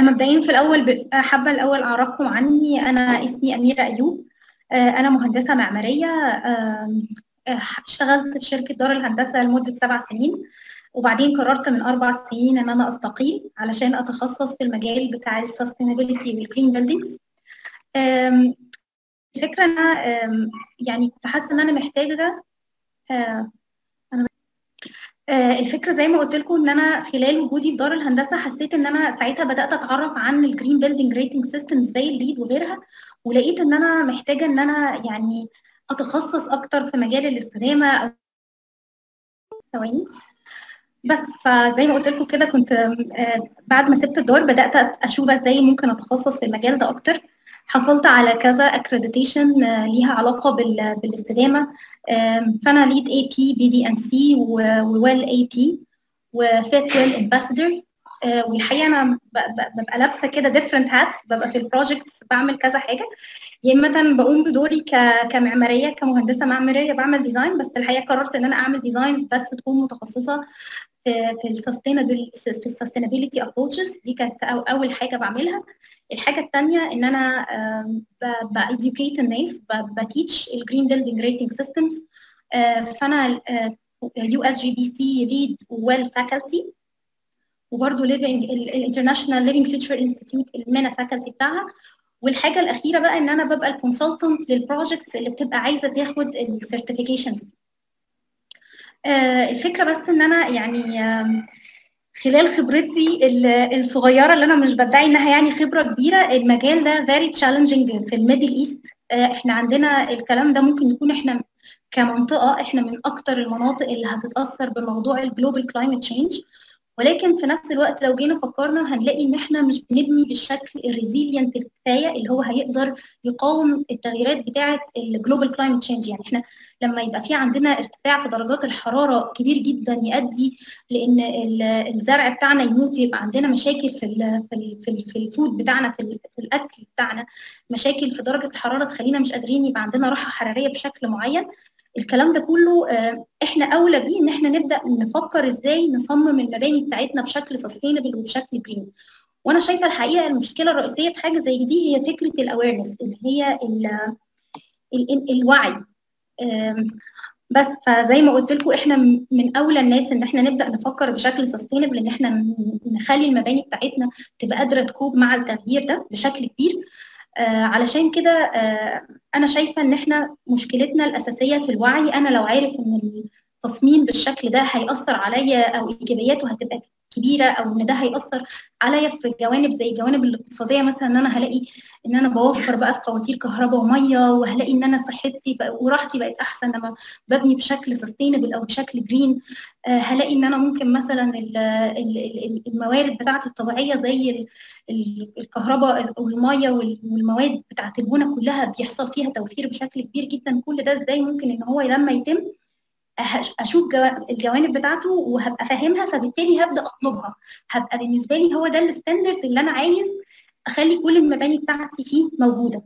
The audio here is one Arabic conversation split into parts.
مبدئيا في الأول حابة الأول أعرفكم عني. أنا اسمي أميرة أيوب. أنا مهندسة معمارية. اشتغلت في شركة دار الهندسة لمدة 7 سنين، وبعدين قررت من 4 سنين إن أنا أستقيل علشان أتخصص في المجال بتاع السستينابيلتي والجرين بيلدينجز. الفكرة أنا يعني كنت حاسة إن أنا محتاجة الفكره زي ما قلت لكم ان انا خلال وجودي في دار الهندسه حسيت ان انا ساعتها بدات اتعرف عن الجرين بيلدينج ريتنج سيستم زي الليد وغيرها، ولقيت ان انا محتاجه ان انا يعني اتخصص اكتر في مجال الاستدامه. ثواني بس. فزي ما قلت لكم كده كنت بعد ما سبت الدار بدات اشوف ازاي ممكن اتخصص في المجال ده اكتر. حصلت على كذا اكريديتيشن ليها علاقه بالاستدامه. فانا ليد اي بي بي دي ان سي وويل اي بي وفيت ويل امباسادور. والحقيقه انا ببقى لابسه كده ديفرنت هاتس، ببقى في البروجكتس بعمل كذا حاجه. يا اما بقوم بدوري كمعماريه كمهندسه معماريه بعمل ديزاين، بس الحقيقه قررت ان انا اعمل ديزاينز بس تكون متخصصه في السستينابيلتي ابروتشز. دي كانت اول حاجه بعملها. الحاجه الثانيه ان انا باديوكيت الناس، بتيتش الجرين بيلدينج ريتنج سيستمز. فانا يو اس جي بي سي ليد ويل فاكولتي، وبرده ليفنج الانترناشونال ليفنج فيوتشر انستيتيوت المينا فاكولتي بتاعها. والحاجه الاخيره بقى ان انا ببقى الكونسلتنت للبروجكتس اللي بتبقى عايزه تاخد السيرتيفيكيشنز دي. الفكره بس ان انا يعني خلال خبرتي الصغيره اللي انا مش بدعي انها يعني خبره كبيره، المجال ده very challenging في الميدل ايست. احنا عندنا الكلام ده ممكن يكون احنا كمنطقه احنا من اكتر المناطق اللي هتتاثر بموضوع الجلوبال كلايمت تشينج، ولكن في نفس الوقت لو جينا فكرنا هنلاقي ان احنا مش بنبني بالشكل الريزيلينت الكفايه اللي هو هيقدر يقاوم التغييرات بتاعه الجلوبال كلايمت تشينج. يعني احنا لما يبقى في عندنا ارتفاع في درجات الحراره كبير جدا يؤدي لان الزرع بتاعنا يموت، يبقى عندنا مشاكل في الفود بتاعنا، في الاكل بتاعنا، مشاكل في درجه الحراره تخلينا مش قادرين يبقى عندنا راحه حراريه بشكل معين. الكلام ده كله احنا اولى بيه ان احنا نبدا نفكر ازاي نصمم المباني بتاعتنا بشكل سستينبل وبشكل جرين. وانا شايفه الحقيقه المشكله الرئيسيه في حاجه زي دي هي فكره الاويرنس، اللي هي الوعي. بس فزي ما قلت لكم احنا من اولى الناس ان احنا نبدا نفكر بشكل سستينبل، ان احنا نخلي المباني بتاعتنا تبقى قادره تكوب مع التغيير ده بشكل كبير. علشان كده انا شايفه ان احنا مشكلتنا الاساسيه في الوعي. انا لو عارف ان التصميم بالشكل ده هيأثر عليا او ايجابياته هتبقى كبيره، او ان ده هيأثر عليا في جوانب زي الجوانب الاقتصاديه، مثلا ان انا هلاقي ان انا بوفر بقى في فواتير كهرباء وميه، وهلاقي ان انا صحتي وراحتي بقت احسن لما ببني بشكل سستينبل او بشكل جرين. هلاقي ان انا ممكن مثلا الموارد بتاعتي الطبيعيه زي الكهرباء والميه والمواد بتاعت البنى كلها بيحصل فيها توفير بشكل كبير جدا. كل ده ازاي ممكن ان هو لما يتم اشوف الجوانب بتاعته وهبقى فاهمها، فبالتالي هبدا اطلبها. هبقى بالنسبه لي هو ده الستاندرد اللي انا عايز اخلي كل المباني بتاعتي فيه موجوده.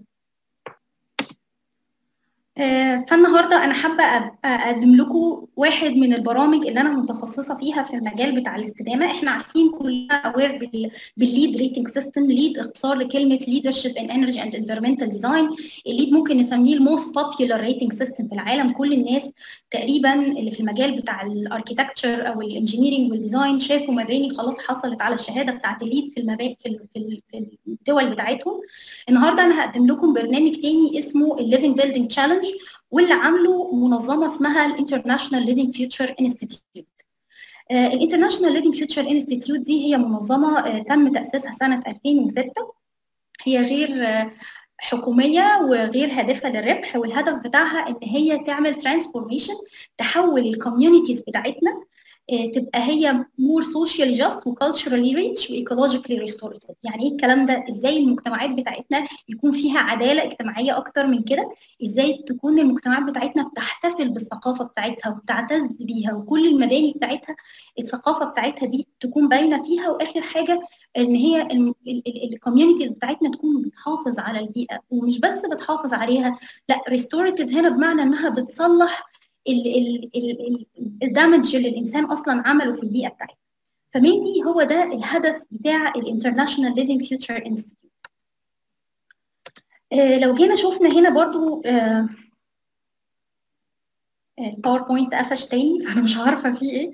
فالنهارده انا حابه اقدم لكم واحد من البرامج اللي انا متخصصه فيها في المجال بتاع الاستدامه. احنا عارفين كلنا اوير بالليد ريتنج سيستم. ليد اختصار لكلمه ليدرشيب ان انرجي اند انفيرمنتال ديزاين. الليد ممكن نسميه الموست بوبيولار ريتنج سيستم في العالم. كل الناس تقريبا اللي في المجال بتاع الاركيتكتشر او الانجينيرنج والديزاين شافوا مباني خلاص حصلت على الشهاده بتاعت الليد في المباني في الدول بتاعتهم. النهارده انا هقدم لكم برنامج تاني اسمه الليفنج بيلدينج تشالنج، واللي عامله منظمه اسمها الانترناشونال ليفنج فيوتشر انستيتيوت. الانترناشونال ليفنج فيوتشر انستيتيوت دي هي منظمه تم تاسيسها سنه 2006. هي غير حكوميه وغير هادفه للربح، والهدف بتاعها ان هي تعمل ترانسفورميشن، تحول الكوميونيتيز بتاعتنا تبقى هي more socially just و culturally rich و ecologically restorative. يعني ايه الكلام ده؟ ازاي المجتمعات بتاعتنا يكون فيها عداله اجتماعيه اكتر من كده؟ ازاي تكون المجتمعات بتاعتنا بتحتفل بالثقافه بتاعتها وبتعتز بيها، وكل المباني بتاعتها الثقافه بتاعتها دي تكون باينه فيها. واخر حاجه ان هي الكوميونيتيز بتاعتنا تكون بتحافظ على البيئه، ومش بس بتحافظ عليها، لا restorative هنا بمعنى انها بتصلح الدامج اللي الانسان اصلا عمله في البيئه بتاعته. فمينلي هو ده الهدف بتاع الانترناشونال ليفينج فيوتشر انستيتيوت. لو جينا شفنا هنا برضو الباوربوينت قفش تاني، فانا مش عارفه فيه ايه.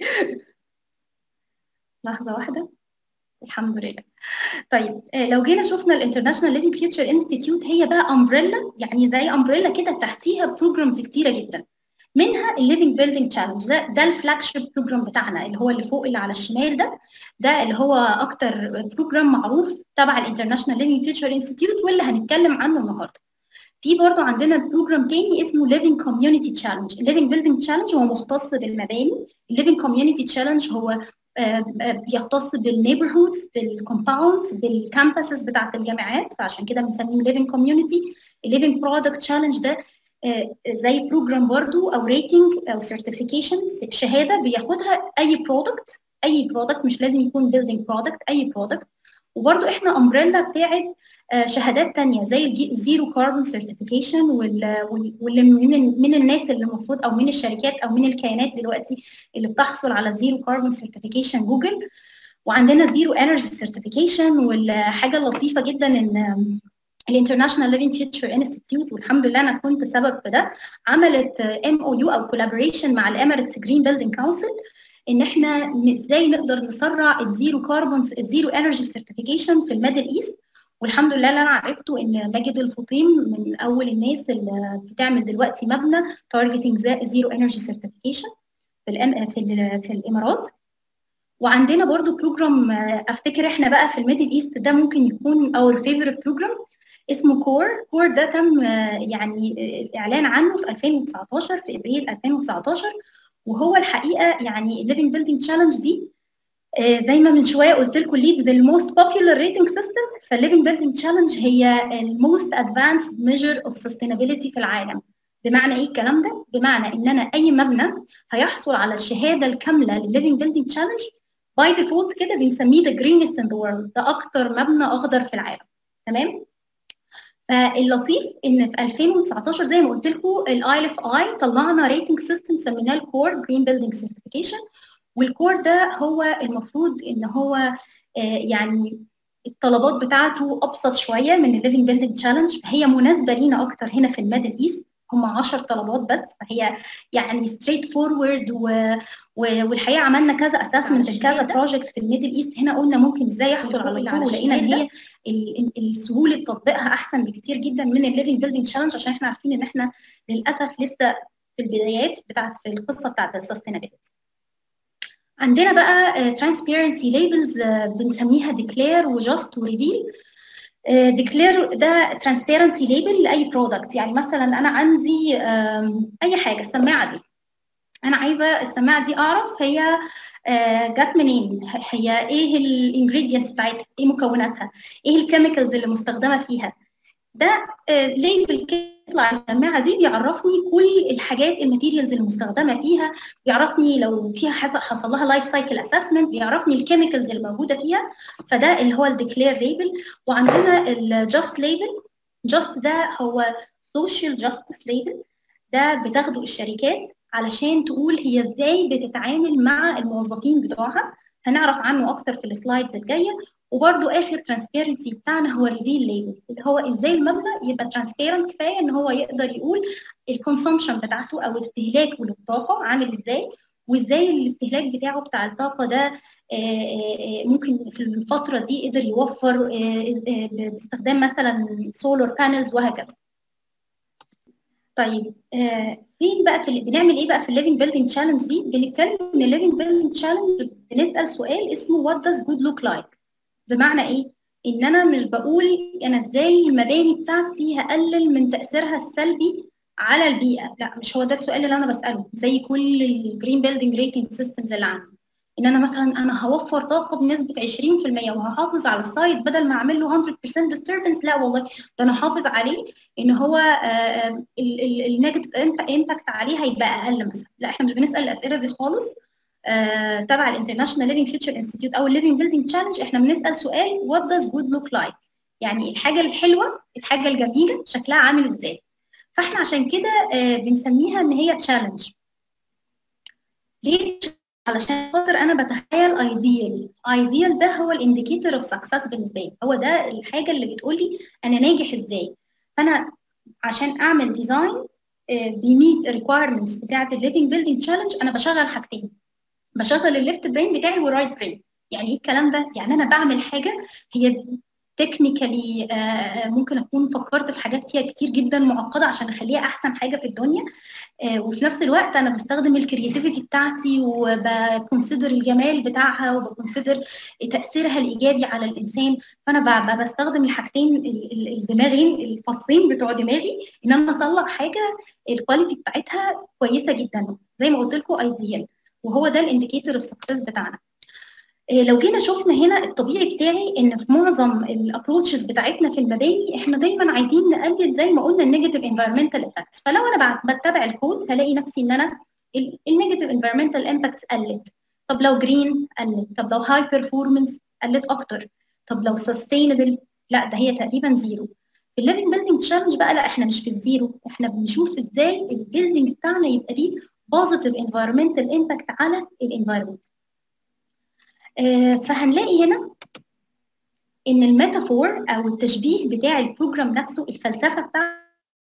لحظه واحده. الحمد لله. طيب لو جينا شفنا الانترناشونال ليفينج فيوتشر انستيتيوت، هي بقى امبريلا، يعني زي امبريلا كده تحتيها بروجرامز كتيره جدا، منها الليفينج بيلدينج تشالنج. ده الفلاج شيب بروجرام بتاعنا، اللي هو اللي فوق اللي على الشمال ده اللي هو اكتر بروجرام معروف تبع الانترناشونال ليفينج فيوتشر انستيتيوت واللي هنتكلم عنه النهارده. في برضه عندنا بروجرام تاني اسمه Living Community Challenge. Living Building Challenge هو مختص بالمباني. Living Community Challenge هو بيختص بالنيبرهودز، بالكومباوندز، بالكامبسز بتاعت الجامعات، فعشان كده بنسميه Living Community. Living Product Challenge ده زي بروجرام برضو او ريتنج او سيرتيفيكيشن، شهاده بياخدها اي برودكت، مش لازم يكون بيلدينج برودكت، اي برودكت. وبرضو احنا امبريلا بتاعت شهادات تانية زي الزيرو كاربون سيرتيفيكيشن، واللي من الناس اللي المفروض، او من الشركات او من الكيانات دلوقتي اللي بتحصل على الزيرو كاربون سيرتيفيكيشن جوجل. وعندنا زيرو انرجي سيرتيفيكيشن. والحاجه اللطيفه جدا ان الانترناشونال ليفينج فيوتشر انستيتيوت، والحمد لله انا كنت سبب في ده، عملت MOU او كولابوريشن مع الاميريتس جرين بيلدينج كونسل، ان احنا ازاي نقدر نسرع الزيرو كاربون الزيرو انرجي سيرتيفيكيشن في الميدل ايست. والحمد لله اللي انا عرفته ان ماجد الفطيم من اول الناس اللي بتعمل دلوقتي مبنى تارجتنج زيرو انرجي سيرتيفيكيشن في الامارات. وعندنا برضو بروجرام افتكر احنا بقى في الميدل ايست ده ممكن يكون اور فيفورت بروجرام، اسمه كور ده تم يعني الاعلان عنه في 2019 في ابريل 2019. وهو الحقيقه يعني الليفنج بيلدينج تشالنج دي زي ما من شويه قلت لكم ليد بالموست بوبيولار ريتنج سيستم، فالليفنج بيلدينج تشالنج هي الموست ادفانسد ميجر اوف سستينابيلتي في العالم. بمعنى ايه الكلام ده؟ بمعنى ان انا اي مبنى هيحصل على الشهاده الكامله للليفنج بيلدينج تشالنج باي ديفولت كده بنسميه ذا جرينست ان ذا وورلد، ده اكتر مبنى اخضر في العالم. تمام؟ فاللطيف ان في 2019 زي ما قلت لكم الاي اف اي طلعنا ريتنج سيستم سميناه الكور جرين بيلدينج سيرتيفيكيشن. والكور ده هو المفروض ان هو يعني الطلبات بتاعته ابسط شويه من الليفنج بيلدينج تشالنج، فهي مناسبه لينا اكتر هنا في الميدل ايست. هم 10 طلبات بس، فهي يعني ستريت فورورد. والحقيقه عملنا كذا اسسمنت لكذا بروجكت في الميدل ايست هنا، قلنا ممكن ازاي يحصل على الكور، ولقينا ان هي السهوله تطبيقها احسن بكتير جدا من الليفنج بيلدينج تشالنج، عشان احنا عارفين ان احنا للاسف لسه في البدايات في القصه بتاعت السستينابيلتي. عندنا بقى ترانسبيرنسي ليبلز بنسميها ديكلير وجاست وريفيل. ديكلير ده ترانسبيرنسي ليبل لاي برودكت، يعني مثلا انا عندي اي حاجه، السماعه دي انا عايزه السماعه دي اعرف هي جت منين، هي ايه الانجريدينتس بتاعتها، ايه مكوناتها، ايه الكيميكالز اللي مستخدمه فيها. ده ليبل يطلع السماعه دي بيعرفني كل الحاجات الماتيريالز المستخدمه فيها، بيعرفني لو فيها حصل لها لايف سايكل اسسمنت، بيعرفني الكيميكالز اللي موجوده فيها. فده اللي هو الديكلير ليبل. وعندنا الجاست ليبل. جاست ده هو سوشيال جاستس ليبل، ده بتاخده الشركات علشان تقول هي ازاي بتتعامل مع الموظفين بتوعها، هنعرف عنه اكتر في السلايدز الجايه. وبرده اخر ترانسبيرنسي بتاعنا هو الريفيل ليبل، اللي هو ازاي المبنى يبقى ترانسبيرنت كفايه ان هو يقدر يقول الكونسومشن بتاعته او استهلاكه للطاقه عامل ازاي، وازاي الاستهلاك بتاعه بتاع الطاقه ده ممكن في الفتره دي قدر يوفر باستخدام مثلا سولار بانلز وهكذا. طيب فين بقى بنعمل ايه بقى في الليفنج بيلدينج تشالنج دي؟ بنتكلم ان الليفنج بيلدينج تشالنج بنسال سؤال اسمه وات داز جود لوك لايك. بمعنى ايه؟ ان انا مش بقول انا ازاي المباني بتاعتي هقلل من تاثيرها السلبي على البيئه، لا مش هو ده السؤال اللي انا بساله زي كل الجرين بيلدينج ريتنج سيستمز اللي عندي. ان انا مثلا انا هوفر طاقه بنسبه 20% وهحافظ على السايت بدل ما اعمل له 100% disturbance، لا والله ده انا هحافظ عليه ان هو النيجاتيف امباكت عليه هيبقى اقل مثلا. لا احنا مش بنسال الاسئله دي خالص. تبع الانترناشونال ليفنج فيوتشر انستيتيوت او الليفنج بيلدينج تشالنج احنا بنسال سؤال وات داز جود لوك لايك، يعني الحاجه الحلوه الحاجه الجميله شكلها عامل ازاي. فاحنا عشان كده بنسميها ان هي تشالنج. ليه علشان خاطر انا بتخيل ايديال ده هو الانديكيتور اوف سكسس بالنسبه لي، هو ده الحاجه اللي بتقول لي انا ناجح ازاي. فانا عشان اعمل ديزاين بيميت الريكويرمنتس بتاعه الليفنج بيلدينج تشالنج، انا بشغل حاجتين، بشغل الليفت برين بتاعي والرايت برين. يعني ايه الكلام ده؟ يعني انا بعمل حاجه هي تكنيكالي ممكن اكون فكرت في حاجات فيها كتير جدا معقده عشان اخليها احسن حاجه في الدنيا، وفي نفس الوقت انا بستخدم الكرياتيفيتي بتاعتي وبكونسيدر الجمال بتاعها وبكونسيدر تاثيرها الايجابي على الانسان. فانا بستخدم الحاجتين، الدماغين الفصين بتوع دماغي، ان انا اطلع حاجه الكواليتي بتاعتها كويسه جدا زي ما قلت لكم ايديال، وهو ده الانديكيتور اوف سكسس بتاعنا. لو جينا شفنا هنا الطبيعي بتاعي ان في معظم الابروتشز بتاعتنا في المباني احنا دايما عايزين نقلل زي ما قلنا النيجاتيف انفيرمنتال افكتس. فلو انا بتبع الكود هلاقي نفسي ان انا النيجاتيف انفيرمنتال امباكتس قلت. طب لو جرين قلت، طب لو هاي بيرفورمانس قلت اكتر، طب لو سستينبل لا ده هي تقريبا زيرو. في الليفنج بيلدينج تشالنج بقى لا، احنا مش في الزيرو، احنا بنشوف ازاي البيلدينج بتاعنا يبقى ليه بوزيتيف انفيرمنتال امباكت على الانفيرمنت. فهنلاقي هنا ان الميتافور او التشبيه بتاع البروجرام نفسه، الفلسفه بتاعته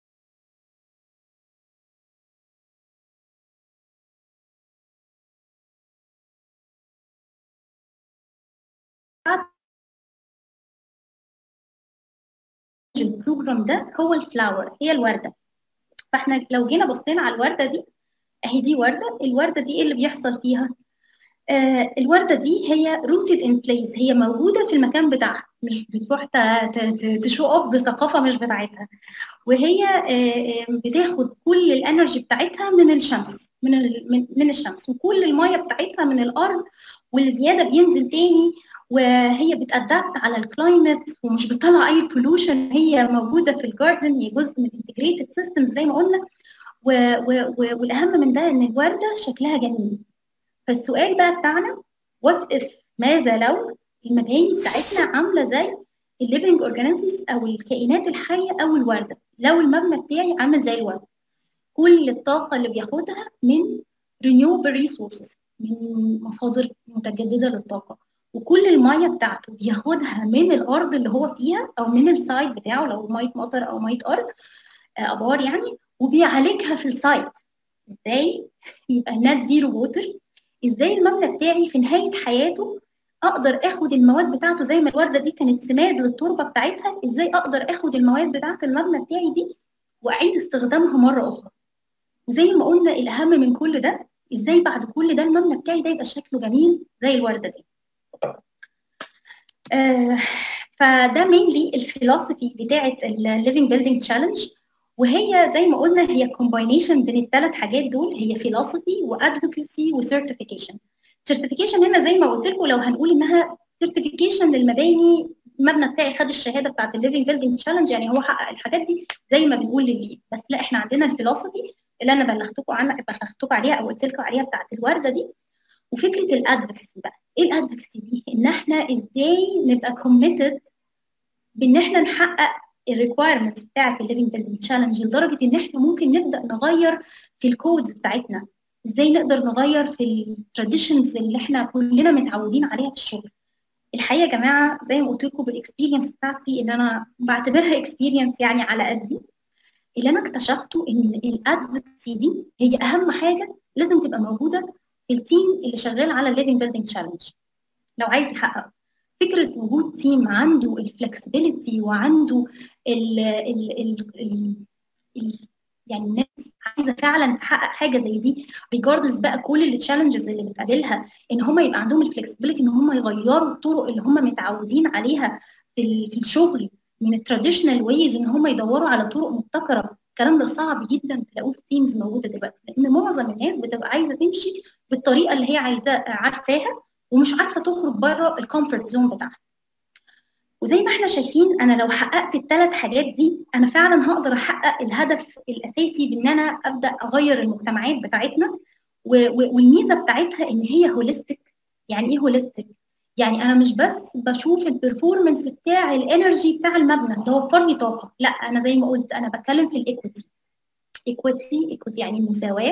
البروجرام ده هو الفلاور، هي الورده. فاحنا لو جينا بصينا على الورده دي، اهي دي ورده، الورده دي ايه اللي بيحصل فيها؟ الورده دي هي روتد ان بليس، هي موجوده في المكان بتاعها، مش بتروح تشو اوف بثقافه مش بتاعتها. وهي بتاخد كل الانرجي بتاعتها من الشمس، من الشمس، وكل الميه بتاعتها من الارض، والزياده بينزل تاني. وهي بتادبت على الكلايمت ومش بتطلع اي بولوشن، هي موجوده في الجاردن، هي جزء من الانتجريتد سيستم زي ما قلنا. والاهم من ده ان الورده شكلها جميل. فالسؤال بقى بتاعنا وات اف، ماذا لو المباني بتاعتنا عامله زي الليفنج اورجانيزمز او الكائنات الحيه او الورده؟ لو المبنى بتاعي عامل زي الورده، كل الطاقه اللي بياخدها من renewable resources، من مصادر متجدده للطاقه، وكل الميه بتاعته بياخدها من الارض اللي هو فيها او من السايت بتاعه لو ميه مطر او ميه ارض، ابار يعني، وبيعالجها في السايت. ازاي يبقى نات زيرو ووتر؟ ازاي المبنى بتاعي في نهايه حياته اقدر اخد المواد بتاعته زي ما الورده دي كانت سماد للتربه بتاعتها، ازاي اقدر اخد المواد بتاعت المبنى بتاعي دي واعيد استخدامها مره اخرى؟ وزي ما قلنا الاهم من كل ده، ازاي بعد كل ده المبنى بتاعي ده يبقى شكله جميل زي الورده دي. آه فده مينلي الفلسفي بتاعه الليفنج بيلدينج تشالنج، وهي زي ما قلنا هي كومباينيشن بين الثلاث حاجات دول، هي فيلسفي وادفوكسي وسيرتيفيكيشن. سيرتيفيكيشن هنا زي ما قلت لكم لو هنقول انها سيرتيفيكيشن للمباني، المبنى بتاعي خد الشهاده بتاعت الليفنج بيلدينج تشالنج، يعني هو حقق الحاجات دي زي ما بنقول للليد. بس لا، احنا عندنا الفيلسفي اللي انا بلغتكم عليها او قلت لكم عليها بتاعت الورده دي. وفكره الادفوكسي بقى، ايه الادفوكسي دي؟ ان احنا ازاي نبقى كوميتد بان احنا نحقق الريكويرمنتس بتاعت الليفنج بيلدينج تشالنج، لدرجه ان احنا ممكن نبدا نغير في الكودز بتاعتنا، ازاي نقدر نغير في التراديشنز اللي احنا كلنا متعودين عليها في الشغل. الحقيقه يا جماعه زي ما قلت لكم بالاكسبيرينس بتاعتي اللي انا بعتبرها اكسبيرينس يعني على قدي، اللي انا اكتشفته ان الادفوكسي دي هي اهم حاجه لازم تبقى موجوده في التيم اللي شغال على الليفنج بيلدينج تشالنج لو عايز يحقق. فكره وجود تيم عنده الفلكسبيليتي وعنده ال ال ال ال ال يعني الناس عايزه فعلا تحقق حاجه زي دي ريجاردلس بقى كل التشالنجز اللي بتقابلها، ان هم يبقى عندهم الفلكسبيليتي ان هم يغيروا الطرق اللي هم متعودين عليها في الشغل من التراديشنال ويز، ان هم يدوروا على طرق مبتكره. الكلام ده صعب جدا تلاقوه في تيمز موجوده دلوقتي، لان معظم الناس بتبقى عايزه تمشي بالطريقه اللي هي عايزاه عارفاها، ومش عارفه تخرج بره الكومفورت زون بتاعها. وزي ما احنا شايفين انا لو حققت الثلاث حاجات دي انا فعلا هقدر احقق الهدف الاساسي بان انا ابدا اغير المجتمعات بتاعتنا. والميزه بتاعتها ان هي هوليستيك. يعني ايه هوليستيك؟ يعني انا مش بس بشوف البرفورمانس بتاع الانرجي بتاع المبنى اللي وفر لي طاقه، لا انا زي ما قلت انا بتكلم في الايكويتي. ايكويتي يعني المساواه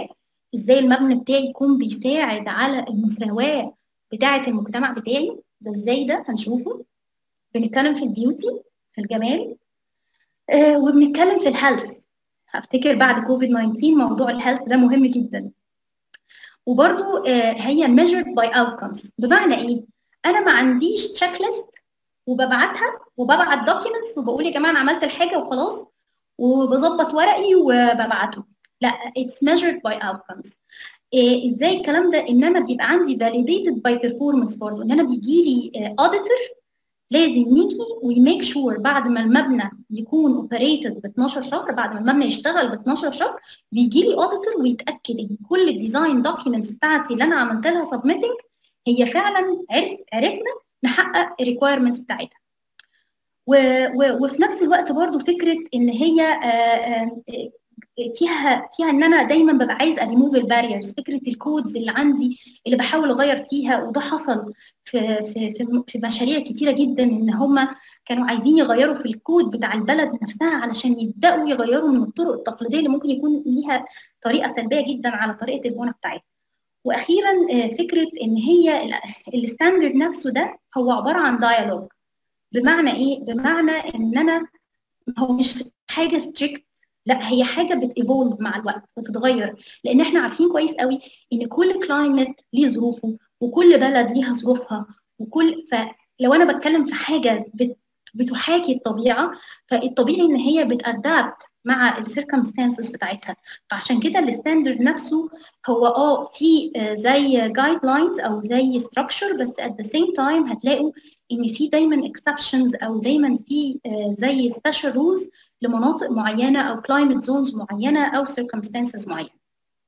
ازاي المبنى بتاعي يكون بيساعد على المساواة بتاعة المجتمع بتاعي. ده ازاي ده هنشوفه. بنتكلم في البيوتي، في الجمال، وبنتكلم في الهيلث. هفتكر بعد كوفيد 19 موضوع الهيلث ده مهم جدا. وبرضو هي measured by outcomes. بمعنى ايه؟ انا ما عنديش تشيك ليست وببعتها وببعت دوكيومنتس وبقول يا جماعه انا عملت الحاجه وخلاص وبظبط ورقي وببعته. لا، it's measured by outcomes. ازاي الكلام ده؟ ان انا بيبقى عندي validated by performance برضه، ان انا بيجي لي auditor لازم يجي ويميك شور بعد ما المبنى يكون اوبريتد ب 12 شهر، بعد ما المبنى يشتغل ب 12 شهر بيجي لي اوديتور ويتاكد ان كل الديزاين دوكيومنتس بتاعتي اللي انا عملت لها سبميتنج هي فعلا عرفنا نحقق الريكويرمنتس بتاعتها. وفي نفس الوقت برضو فكره ان هي فيها ان انا دايما ببقى عايز ريموف الباريرز، فكره الكودز اللي عندي اللي بحاول اغير فيها. وده حصل في مشاريع كتيره جدا، ان هم كانوا عايزين يغيروا في الكود بتاع البلد نفسها علشان يبداوا يغيروا من الطرق التقليديه اللي ممكن يكون ليها طريقه سلبيه جدا على طريقه البنى بتاعتها. واخيرا فكره ان هي الستاندرد نفسه ده هو عباره عن دايالوج. بمعنى ايه؟ بمعنى ان انا هو مش حاجه ستريكت، لا هي حاجه بتيفولف مع الوقت وتتغير، لان احنا عارفين كويس قوي ان كل كلايمت ليه ظروفه وكل بلد ليها ظروفها. فلو انا بتكلم في حاجه بتحاكي الطبيعه، فالطبيعي ان هي بتادابت مع السيركمستانسز بتاعتها. فعشان كده الستاندرد نفسه هو في زي جايد لاينز او زي ستراكشر، بس at the same time هتلاقوا ان في دايما exceptions او دايما في زي special rules لمناطق معينه او climate zones معينه او circumstances معينه.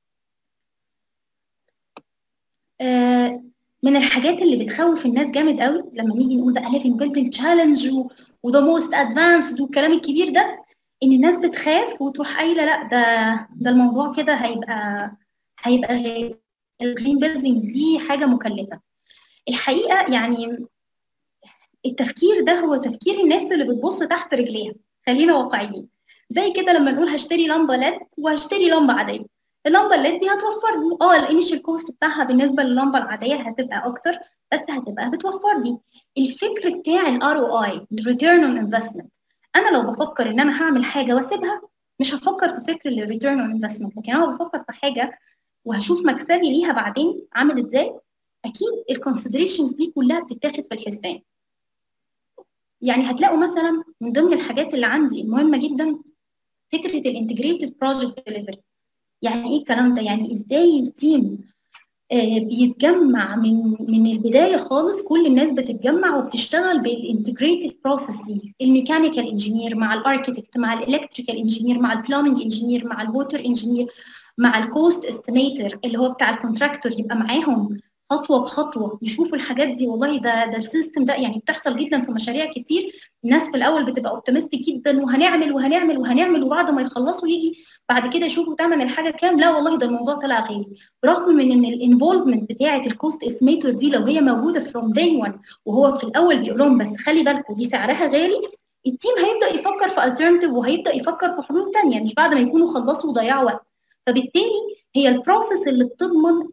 من الحاجات اللي بتخوف الناس جامد قوي لما نيجي نقول بقى living building challenge وذا موست ادفانسد والكلام الكبير ده، ان الناس بتخاف وتروح قايله لا ده الموضوع كده هيبقى غالي، الجرين بيلدينجز دي حاجه مكلفه. الحقيقه يعني التفكير ده هو تفكير الناس اللي بتبص تحت رجليها. خلينا واقعيين. زي كده لما نقول هشتري لمبه ليد وهشتري لمبه عاديه، اللمبه الليد دي هتوفر لي الانيشال كوست بتاعها بالنسبه لللمبه العاديه هتبقى اكتر، بس هتبقى بتوفر لي. الفكر بتاع الار او اي، الريتيرن اون انفستمنت، انا لو بفكر ان انا هعمل حاجه واسيبها مش هفكر في فكر الريتيرن اون انفستمنت، لكن انا بفكر في حاجه وهشوف مكسبي ليها بعدين عامل ازاي. اكيد الكونسيدريشنز دي كلها بتتاخد في الحسبان. يعني هتلاقوا مثلا من ضمن الحاجات اللي عندي المهمه جدا فكره الانتجريتيف بروجكت ديليفري. يعني ايه الكلام ده؟ يعني ازاي التيم بيتجمع من البدايه خالص، كل الناس بتتجمع وبتشتغل بالانتجريتيف بروسيس دي، الميكانيكال انجينير مع الاركيتكت مع الالكتريكال انجينير مع البلامنج انجينير مع الووتر انجينير مع الكوست استيميتر اللي هو بتاع الكونتراكتور، يبقى معاهم خطوه بخطوه يشوفوا الحاجات دي. والله ده السيستم ده يعني بتحصل جدا في مشاريع كتير. الناس في الاول بتبقى اوبتيمستيك جدا وهنعمل وهنعمل وهنعمل، وبعد ما يخلصوا يجي بعد كده يشوفوا ثمن الحاجه كام، لا والله ده الموضوع طلع غالي. برغم من ان الانفولفمنت بتاعه الكوست استيميتر دي لو هي موجوده فروم داي 1 وهو في الاول بيقول لهم بس خلي بالكم دي سعرها غالي، التيم هيبدا يفكر في الترناتيف وهيبدا يفكر في حلول ثانيه مش بعد ما يكونوا خلصوا وضيعوا وقت. فبالتالي هي البروسيس اللي بتضمن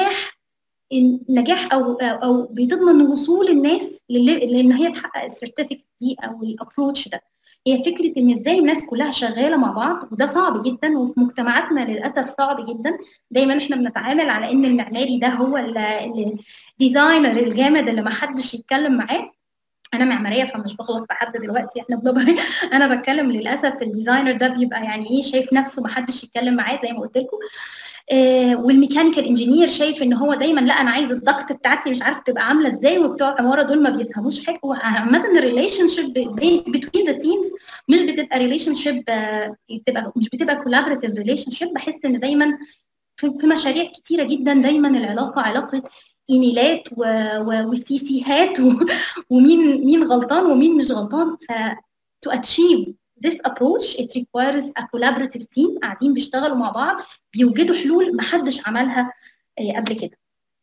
نجاح او بتضمن وصول الناس لان هي تحقق السيرتيفيكت دي او الابروتش ده. هي فكره ان ازاي الناس كلها شغاله مع بعض، وده صعب جدا وفي مجتمعاتنا للاسف صعب جدا. دايما احنا بنتعامل على ان المعماري ده هو الديزاينر الجامد اللي ما حدش يتكلم معاه. انا معماريه فمش بغلط في حد دلوقتي، انا بتكلم للاسف الديزاينر ده بيبقى يعني ايه، شايف نفسه ما حدش يتكلم معاه زي ما قلت لكم. والميكانيكال انجينير شايف ان هو دايما لا انا عايز الضغط بتاعتي مش عارف تبقى عامله ازاي، وبتوع العماره دول ما بيفهموش حاجه. وعامه الريليشن شيب بين ذا تيمز مش بتبقى ريليشن شيب، مش بتبقى كولابريتيف ريليشن شيب. بحس ان دايما في مشاريع كتيره جدا دايما العلاقه علاقه ايميلات وسيسيهات ومين غلطان ومين مش غلطان. to achieve this approach it requires a collaborative team قاعدين بيشتغلوا مع بعض بيوجدوا حلول محدش عملها قبل كده.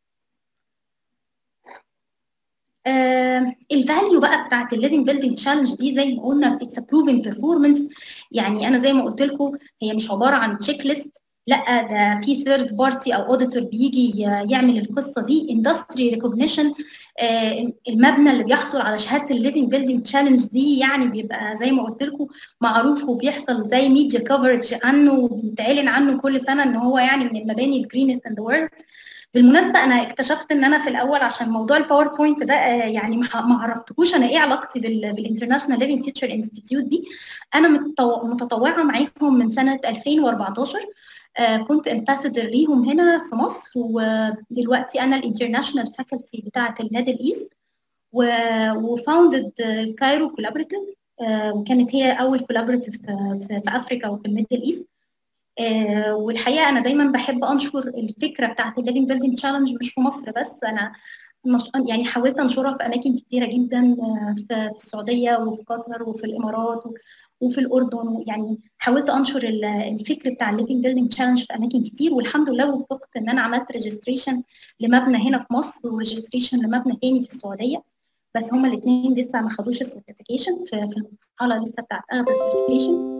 الفاليو بقى بتاعت الليفنج بيلدينج تشالنج دي زي ما قلنا اتس بروفن بيرفورمانس. يعني انا زي ما قلت لكم هي مش عباره عن تشيك ليست، لا ده في ثيرد بارتي او اوديتور بيجي يعمل القصه دي. اندستري ريكوجنيشن، المبنى اللي بيحصل على شهاده الليفنج بيلدينج تشالنج دي يعني بيبقى زي ما قلت لكم معروف، وبيحصل زي ميديا كفرج عنه، وبيتعلن عنه كل سنه ان هو يعني من المباني الجرينست ان ذا وورلد. بالمناسبه انا اكتشفت ان انا في الاول عشان موضوع الباوربوينت ده يعني ما عرفتكوش انا ايه علاقتي بالانترناشونال ليفنج فيوتشر انستيتيوت دي. انا متطوعه معاهم من سنه 2014. كنت امباسدر ليهم هنا في مصر، ودلوقتي انا الانترناشونال فاكولتي بتاعه الميدل ايست، وفاوندد كايرو كولابوريتيف، وكانت هي اول كولابوريتيف في افريكا وفي الميدل ايست. والحقيقه انا دايما بحب انشر الفكره بتاعه الليفنج بيلدينج تشالنج مش في مصر بس، انا يعني حاولت انشرها في اماكن كتيره جدا، في السعوديه وفي قطر وفي الامارات وفي الاردن. يعني حاولت انشر الفكر بتاع الليفنج بيلدينج تشالنج في اماكن كتير، والحمد لله وفقت ان انا عملت ريجستريشن لمبنى هنا في مصر وريجستريشن لمبنى تاني في السعوديه، بس هما الاثنين لسه ما خدوش السيرتيفيكيشن في المرحله لسه بتاعت اخذ السيرتيفيكيشن.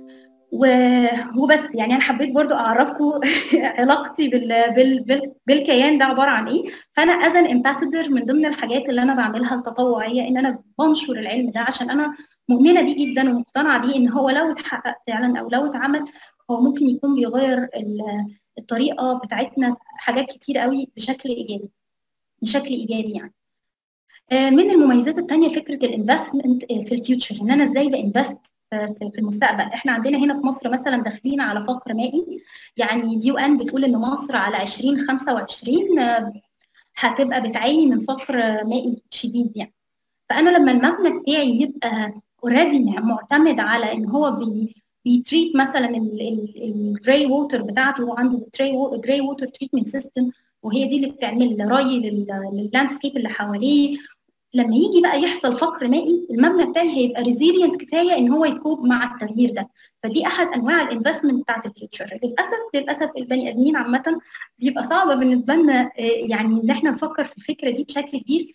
وبس يعني انا حبيت برضو اعرفكم علاقتي بالكيان ده عباره عن ايه. فانا از ان امباسدور من ضمن الحاجات اللي انا بعملها التطوعيه ان انا بنشر العلم ده، عشان انا مؤمنه بيه جدا ومقتنعه بيه ان هو لو اتحقق فعلا او لو اتعمل هو ممكن يكون بيغير الطريقه بتاعتنا في حاجات كتير قوي بشكل ايجابي، بشكل ايجابي يعني. من المميزات الثانيه فكره الانفستمنت في الفيوتشر، ان انا ازاي بانفست في المستقبل. احنا عندنا هنا في مصر مثلا داخلين على فقر مائي، يعني اليو ان بتقول ان مصر على 2025 هتبقى بتعاني من فقر مائي شديد يعني. فانا لما المبنى بتاعي يبقى اوريدي معتمد على ان هو بيتريت مثلا الجراي ووتر بتاعته، وعنده جراي ووتر تريتمنت سيستم، وهي دي اللي بتعمل ري لللاندسكيب اللي حواليه. لما يجي بقى يحصل فقر مائي المبنى بتاعي هيبقى ريزيلينت كفايه ان هو يكوب مع التغيير ده. فدي احد انواع الانفستمنت بتاعت الفيوتشر. للاسف البني ادمين عامه بيبقى صعبه بالنسبه لنا يعني ان احنا نفكر في الفكره دي بشكل كبير.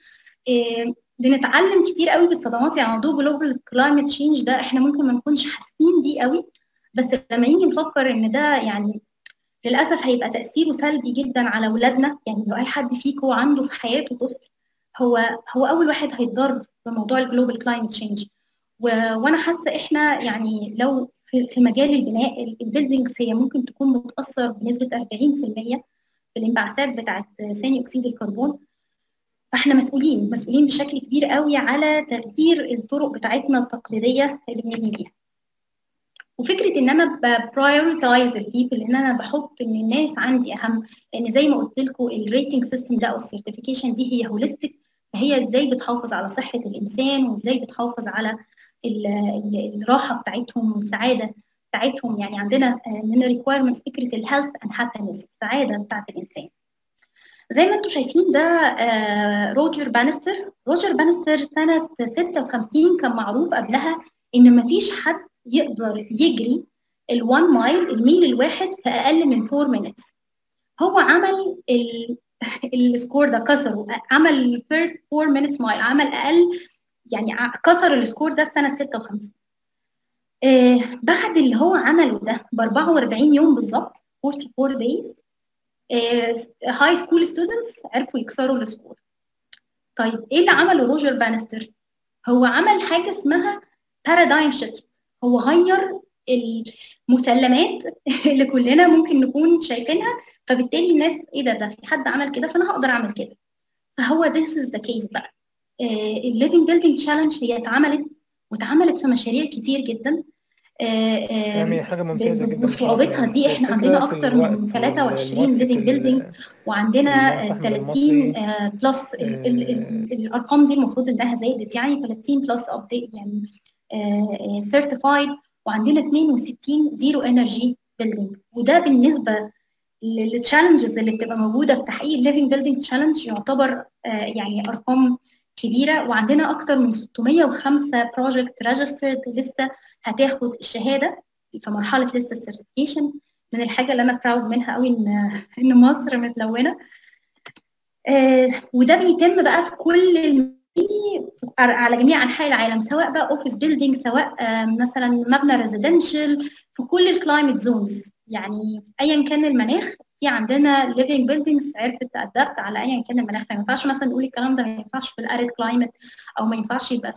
بنتعلم كتير قوي بالصدمات، يعني موضوع جلوبال كلايمت تشينج ده احنا ممكن ما نكونش حاسين بيه قوي، بس لما يجي نفكر ان ده يعني للاسف هيبقى تاثيره سلبي جدا على اولادنا. يعني لو اي حد فيكم عنده في حياته طفل هو اول واحد هيتضرر بموضوع الجلوبال كلايمت تشينج. وانا حاسه احنا يعني لو في مجال البناء البيلدينجز هي ممكن تكون بتاثر بنسبه 40% في الانبعاثات بتاعت ثاني اكسيد الكربون. فاحنا مسؤولين بشكل كبير قوي على تغيير الطرق بتاعتنا التقليديه اللي بنبني بيها. وفكره ان انا ببرايورتايز البيبل، ان انا بحط ان الناس عندي اهم، لان زي ما قلت لكم الريتنج سيستم ده او السيرتيفيكيشن دي هي هوليستيك، فهي ازاي بتحافظ على صحه الانسان وازاي بتحافظ على الراحه بتاعتهم والسعاده بتاعتهم. يعني عندنا من الريكويرمنتس فكره الهيلث اند هابينس، السعاده بتاعت الانسان. زي ما انتم شايفين ده روجر بانستر سنه 56 كان معروف قبلها ان مفيش حد يقدر يجري ال1 مايل، الميل الواحد في اقل من 4 minutes. هو عمل السكور ده، كسره، عمل فيرست 4 minutes مايل، عمل اقل يعني كسر السكور ده في سنه 56. بعد اللي هو عمله ده ب 44 يوم بالظبط 44 days هاي سكول ستودنتس عرفوا يكسروا السكور. طيب ايه اللي عمله روجر بانستر؟ هو عمل حاجه اسمها بارادايم شيفت، هو غير المسلمات اللي كلنا ممكن نكون شايفينها، فبالتالي الناس ايه ده في حد عمل كده فانا هقدر اعمل كده. فهو this is the case بقى. الليفنج بيلدينج تشالنج هي اتعملت في مشاريع كتير جدا. يعني حاجة ممتازة جدا بصراحة وصعوبتها يعني، دي بس احنا الفكرة عندنا في اكتر من الوقت 23 والموافقة ليفنج بيلدينج، وعندنا المستحمل 30 المصري. بلس الارقام دي المفروض انها زادت، يعني 30 بلس ابديت يعني سيرتيفايد، وعندنا 62 زيرو انرجي بيلدينج. وده بالنسبه للتشالنجز اللي بتبقى موجوده في تحقيق الليفنج بيلدينج تشالنج يعتبر يعني ارقام كبيره. وعندنا اكتر من 605 بروجكت ريجسترد لسه هتاخد الشهاده في مرحله لسه السيرتيفيكيشن. من الحاجه اللي انا براود منها قوي ان مصر متلونه. وده بيتم بقى في كل على جميع انحاء العالم، سواء بقى اوفيس بيلدينج، سواء مثلا مبنى ريزيدنشال، في كل الكلايمت زونز. يعني ايا كان المناخ في عندنا living buildings عرفت تأدبت على ايا كان المناخ. ما ينفعش مثلا نقول الكلام ده ما ينفعش في الاريد كلايمت، او ما ينفعش يبقى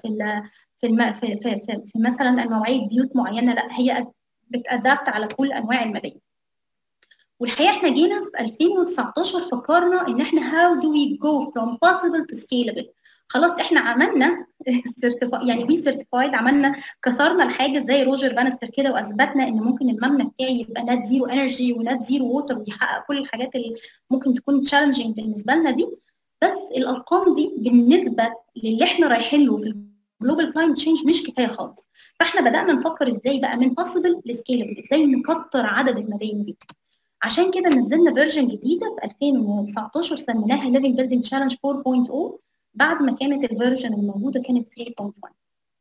في مثلا نوعيه بيوت معينه، لا هي بتأدبت على كل انواع المباني. والحقيقه احنا جينا في 2019 فكرنا ان احنا how do we go from possible to scalable. خلاص احنا عملنا يعني بي سيرتيفايد، عملنا كسرنا الحاجز زي روجر بانستر كده، واثبتنا ان ممكن المبنى بتاعي يبقى نات زيرو انرجي ونات زيرو ووتر، ويحقق كل الحاجات اللي ممكن تكون تشالنجينج بالنسبه لنا دي. بس الارقام دي بالنسبه للي احنا رايحين له في الجلوبال كلايمت تشينج مش كفايه خالص. فاحنا بدانا نفكر ازاي بقى من possible لسكيلبل، ازاي نكتر عدد المباني دي. عشان كده نزلنا فيرجن جديده في 2019 سميناها Living Building Challenge 4.0 بعد ما كانت الفيرجن الموجوده كانت 3.1.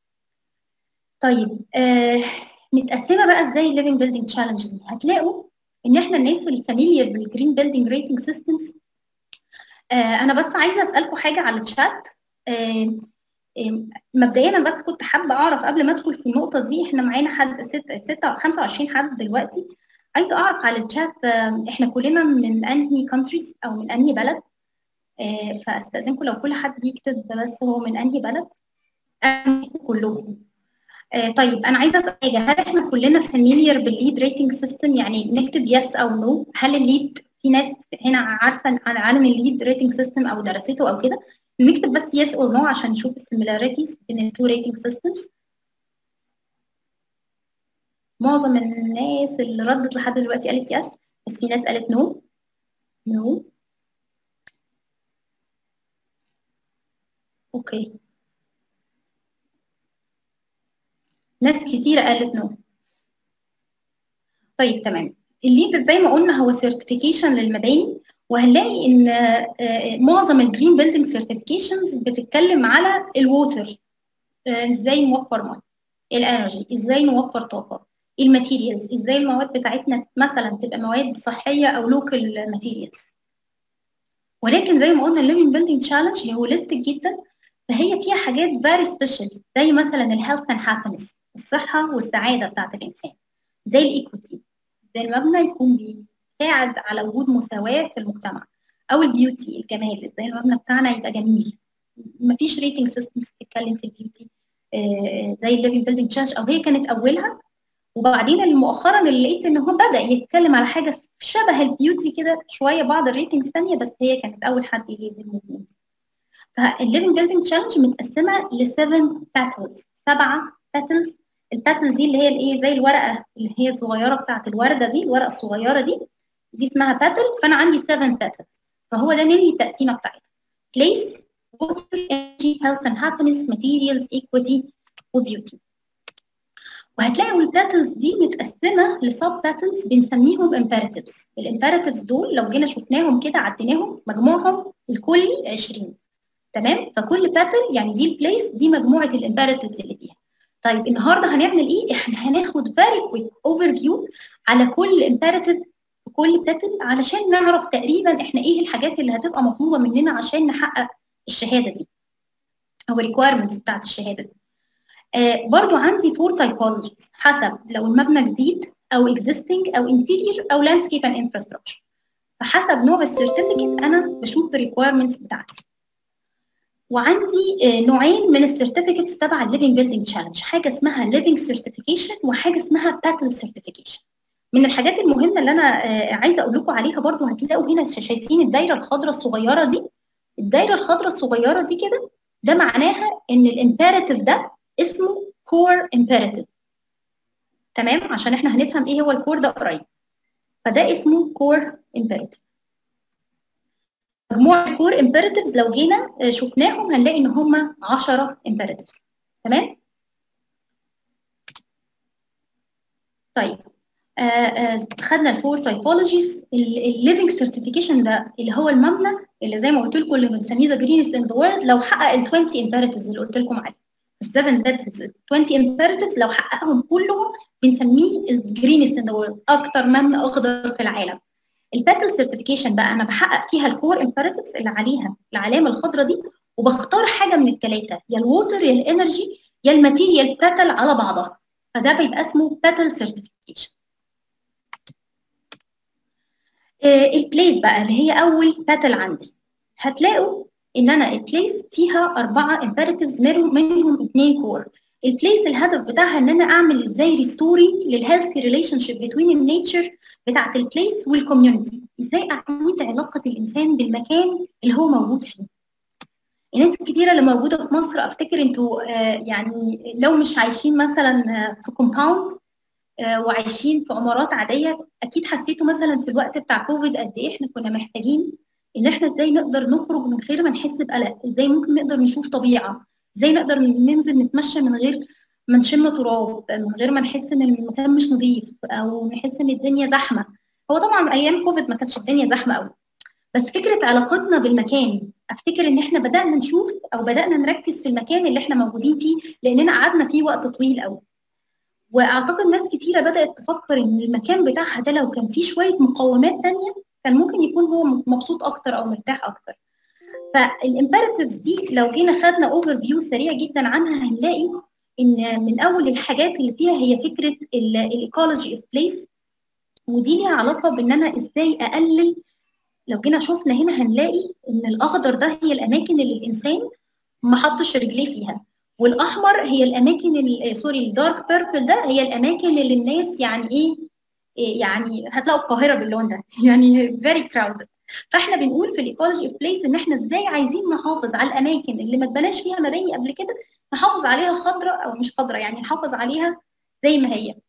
طيب متقسمه بقى ازاي Living Building Challenge دي؟ هتلاقوا ان احنا الناس الفاميليار بالجرين بيلدينج ريتنج سيستمز. انا بس عايزه اسالكم حاجه على الشات. مبدئيا انا بس كنت حابه اعرف قبل ما ادخل في النقطه دي، احنا معانا حد 25 حد دلوقتي. عايزه اعرف على الشات احنا كلنا من انهي كونتريز او من انهي بلد. فاستاذنكم لو كل حد يكتب بس هو من انهي بلد. كلكم. طيب انا عايزه اسال حاجه، هل احنا كلنا فاميليار بالليد ريتنج سيستم؟ يعني نكتب يس او نو. هل الليد في ناس هنا عارفه عن الليد ريتنج سيستم او درسته او كده؟ نكتب بس يس اور نو عشان نشوف السيميلاريتيز بين التو ريتنج سيستمز. معظم الناس اللي ردت لحد دلوقتي قالت يس، بس في ناس قالت نو. نو. اوكي. ناس كتيره قالت نو. طيب تمام. الليد زي ما قلنا هو سيرتيفيكيشن للمباني، وهنلاقي ان معظم الجرين بيلدينج سيرتيفيكيشنز بتتكلم على الووتر، ازاي نوفر ميه، الانرجي ازاي نوفر طاقه، الماتيريالز ازاي المواد بتاعتنا مثلا تبقى مواد صحيه او لوكال ماتيريالز. ولكن زي ما قلنا الليفنج بيلدينج تشالنج هي هوليستيك جدا، فهي فيها حاجات فيري سبيشال زي مثلا الهيلث اند هابينس، الصحه والسعاده بتاعت الانسان، زي الايكويتي، زي المبنى يكون بيساعد على وجود مساواة في المجتمع، أو البيوتي الجمال، زي المبنى بتاعنا يبقى جميل. مفيش ريتنج سيستمز بتتكلم في البيوتي زي الليفنج بيلدينج تشالنج، أو هي كانت أولها. وبعدين مؤخرا اللي لقيت إن هو بدأ يتكلم على حاجة شبه البيوتي كده شوية، بعض الريتنجز ثانية، بس هي كانت أول حد يجيب الموجود. فالليفنج بيلدينج تشالنج متقسمة ل 7 باتلز، 7 باتلز. الباتل دي اللي هي الايه، زي الورقه اللي هي الصغيره بتاعت الورده دي، الورقه الصغيره دي اسمها باتل. فانا عندي 7 باتلز، فهو ده نيجي التقسيمه بتاعتها: place، water، energy، health and happiness، materials، equity، وبيوتي. وهتلاقوا الباتلز دي متقسمه لسب باتلز بنسميهم امبيراتيفز. الامبيراتيفز دول لو جينا شفناهم كده عديناهم مجموعهم الكلي 20. تمام؟ فكل باتل يعني دي البليس دي مجموعه الامبيراتيفز اللي فيها. طيب النهارده هنعمل ايه؟ احنا هناخد فيري كويك اوفر فيو على كل امبيراتيف في كل باتل، علشان نعرف تقريبا احنا ايه الحاجات اللي هتبقى مطلوبه مننا عشان نحقق الشهاده دي او الريكويرمنتس بتاعت الشهاده دي. برضو عندي 4 تايبولوجيز حسب لو المبنى جديد او اكزيستنج او انتيريور او لاندسكيب اند انفراستراكشر. فحسب نوع السيرتيفيكت انا بشوف الريكويرمنتس بتاعتي. وعندي نوعين من السيرتيفيكتس تبع الليفنج بيلدينج تشالنج، حاجه اسمها ليفنج سيرتيفيكيشن وحاجه اسمها باتل سيرتيفيكيشن. من الحاجات المهمه اللي انا عايزه اقول لكم عليها برضو، هتلاقوا هنا شايفين الدايره الخضراء الصغيره دي. الدايره الخضراء الصغيره دي كده ده معناها ان الامبيراتيف ده اسمه كور امبيراتيف. تمام؟ عشان احنا هنفهم ايه هو الكور ده قريب. فده اسمه كور امبيراتيف. مجموعه كور امبيراتيفز لو جينا شفناهم هنلاقي ان هم 10 امبيراتيفز. تمام؟ طيب خدنا الفور تايبولوجيز. الليفنج سيرتيفيكيشن ده اللي هو المبنى اللي زي ما قلت لكم اللي بنسميه ذا جرينست ان ذا وورلد، لو حقق ال 20 امبيراتيفز اللي قلت لكم عليه، ال7 باتلز، 20 امبيراتيفز لو حققهم كلهم بنسميه الجرينست ان ذا وورلد، اكتر مبنى اخضر في العالم. الباتل سيرتيفيكيشن بقى انا بحقق فيها الكور امبيراتيفز اللي عليها العلامه الخضراء دي، وبختار حاجه من الثلاثه، يا الووتر يا الانرجي يا الماتيريال باتل على بعضها، فده بيبقى اسمه باتل سيرتيفيكيشن. البليس بقى اللي هي اول باتل عندي، هتلاقوا ان انا البليس فيها 4 امبيراتيفز منهم 2 كور. البليس الهدف بتاعها ان انا اعمل ازاي ريستوري للهيلثي ريليشن شيب بتوين النيتشر بتاعت البليس والكوميونتي، ازاي اعيد علاقه الانسان بالمكان اللي هو موجود فيه. الناس الكتيره اللي موجوده في مصر افتكر انتوا يعني لو مش عايشين مثلا في كومباوند وعايشين في عمارات عاديه، اكيد حسيتوا مثلا في الوقت بتاع كوفيد قد ايه احنا كنا محتاجين ان احنا ازاي نقدر نخرج من غير ما نحس بقلق، ازاي ممكن نقدر نشوف طبيعه، ازاي نقدر ننزل نتمشى من غير ما نشم تراب، من غير ما نحس ان المكان مش نظيف او نحس ان الدنيا زحمه. هو طبعا ايام كوفيد ما كانتش الدنيا زحمه قوي، بس فكره علاقتنا بالمكان افتكر ان احنا بدانا نشوف او بدانا نركز في المكان اللي احنا موجودين فيه لاننا قعدنا فيه وقت طويل قوي. واعتقد ناس كتيره بدات تفكر ان المكان بتاعها ده لو كان فيه شويه مقومات تانية كان ممكن يكون هو مبسوط اكتر او مرتاح اكتر. فالامبيراتيفز دي لو جينا خدنا اوفر فيو سريع جدا عنها هنلاقي ان من اول الحاجات اللي فيها هي فكره الايكولوجي اوف بليس، ودي ليها علاقه بان انا ازاي اقلل. لو جينا شفنا هنا هنلاقي ان الاخضر ده هي الاماكن اللي الانسان ما حطش رجليه فيها، والاحمر هي الاماكن سوري الدارك بيربل ده هي الاماكن اللي الناس يعني ايه يعني هتلاقوا القاهره باللون ده يعني فيري كراودد. فاحنا بنقول في الايكولوجي اوف بليس ان احنا ازاي عايزين نحافظ على الاماكن اللي ما اتبناش فيها مباني قبل كده، نحافظ عليها خضراء او مش خضراء يعني نحافظ عليها زي ما هي،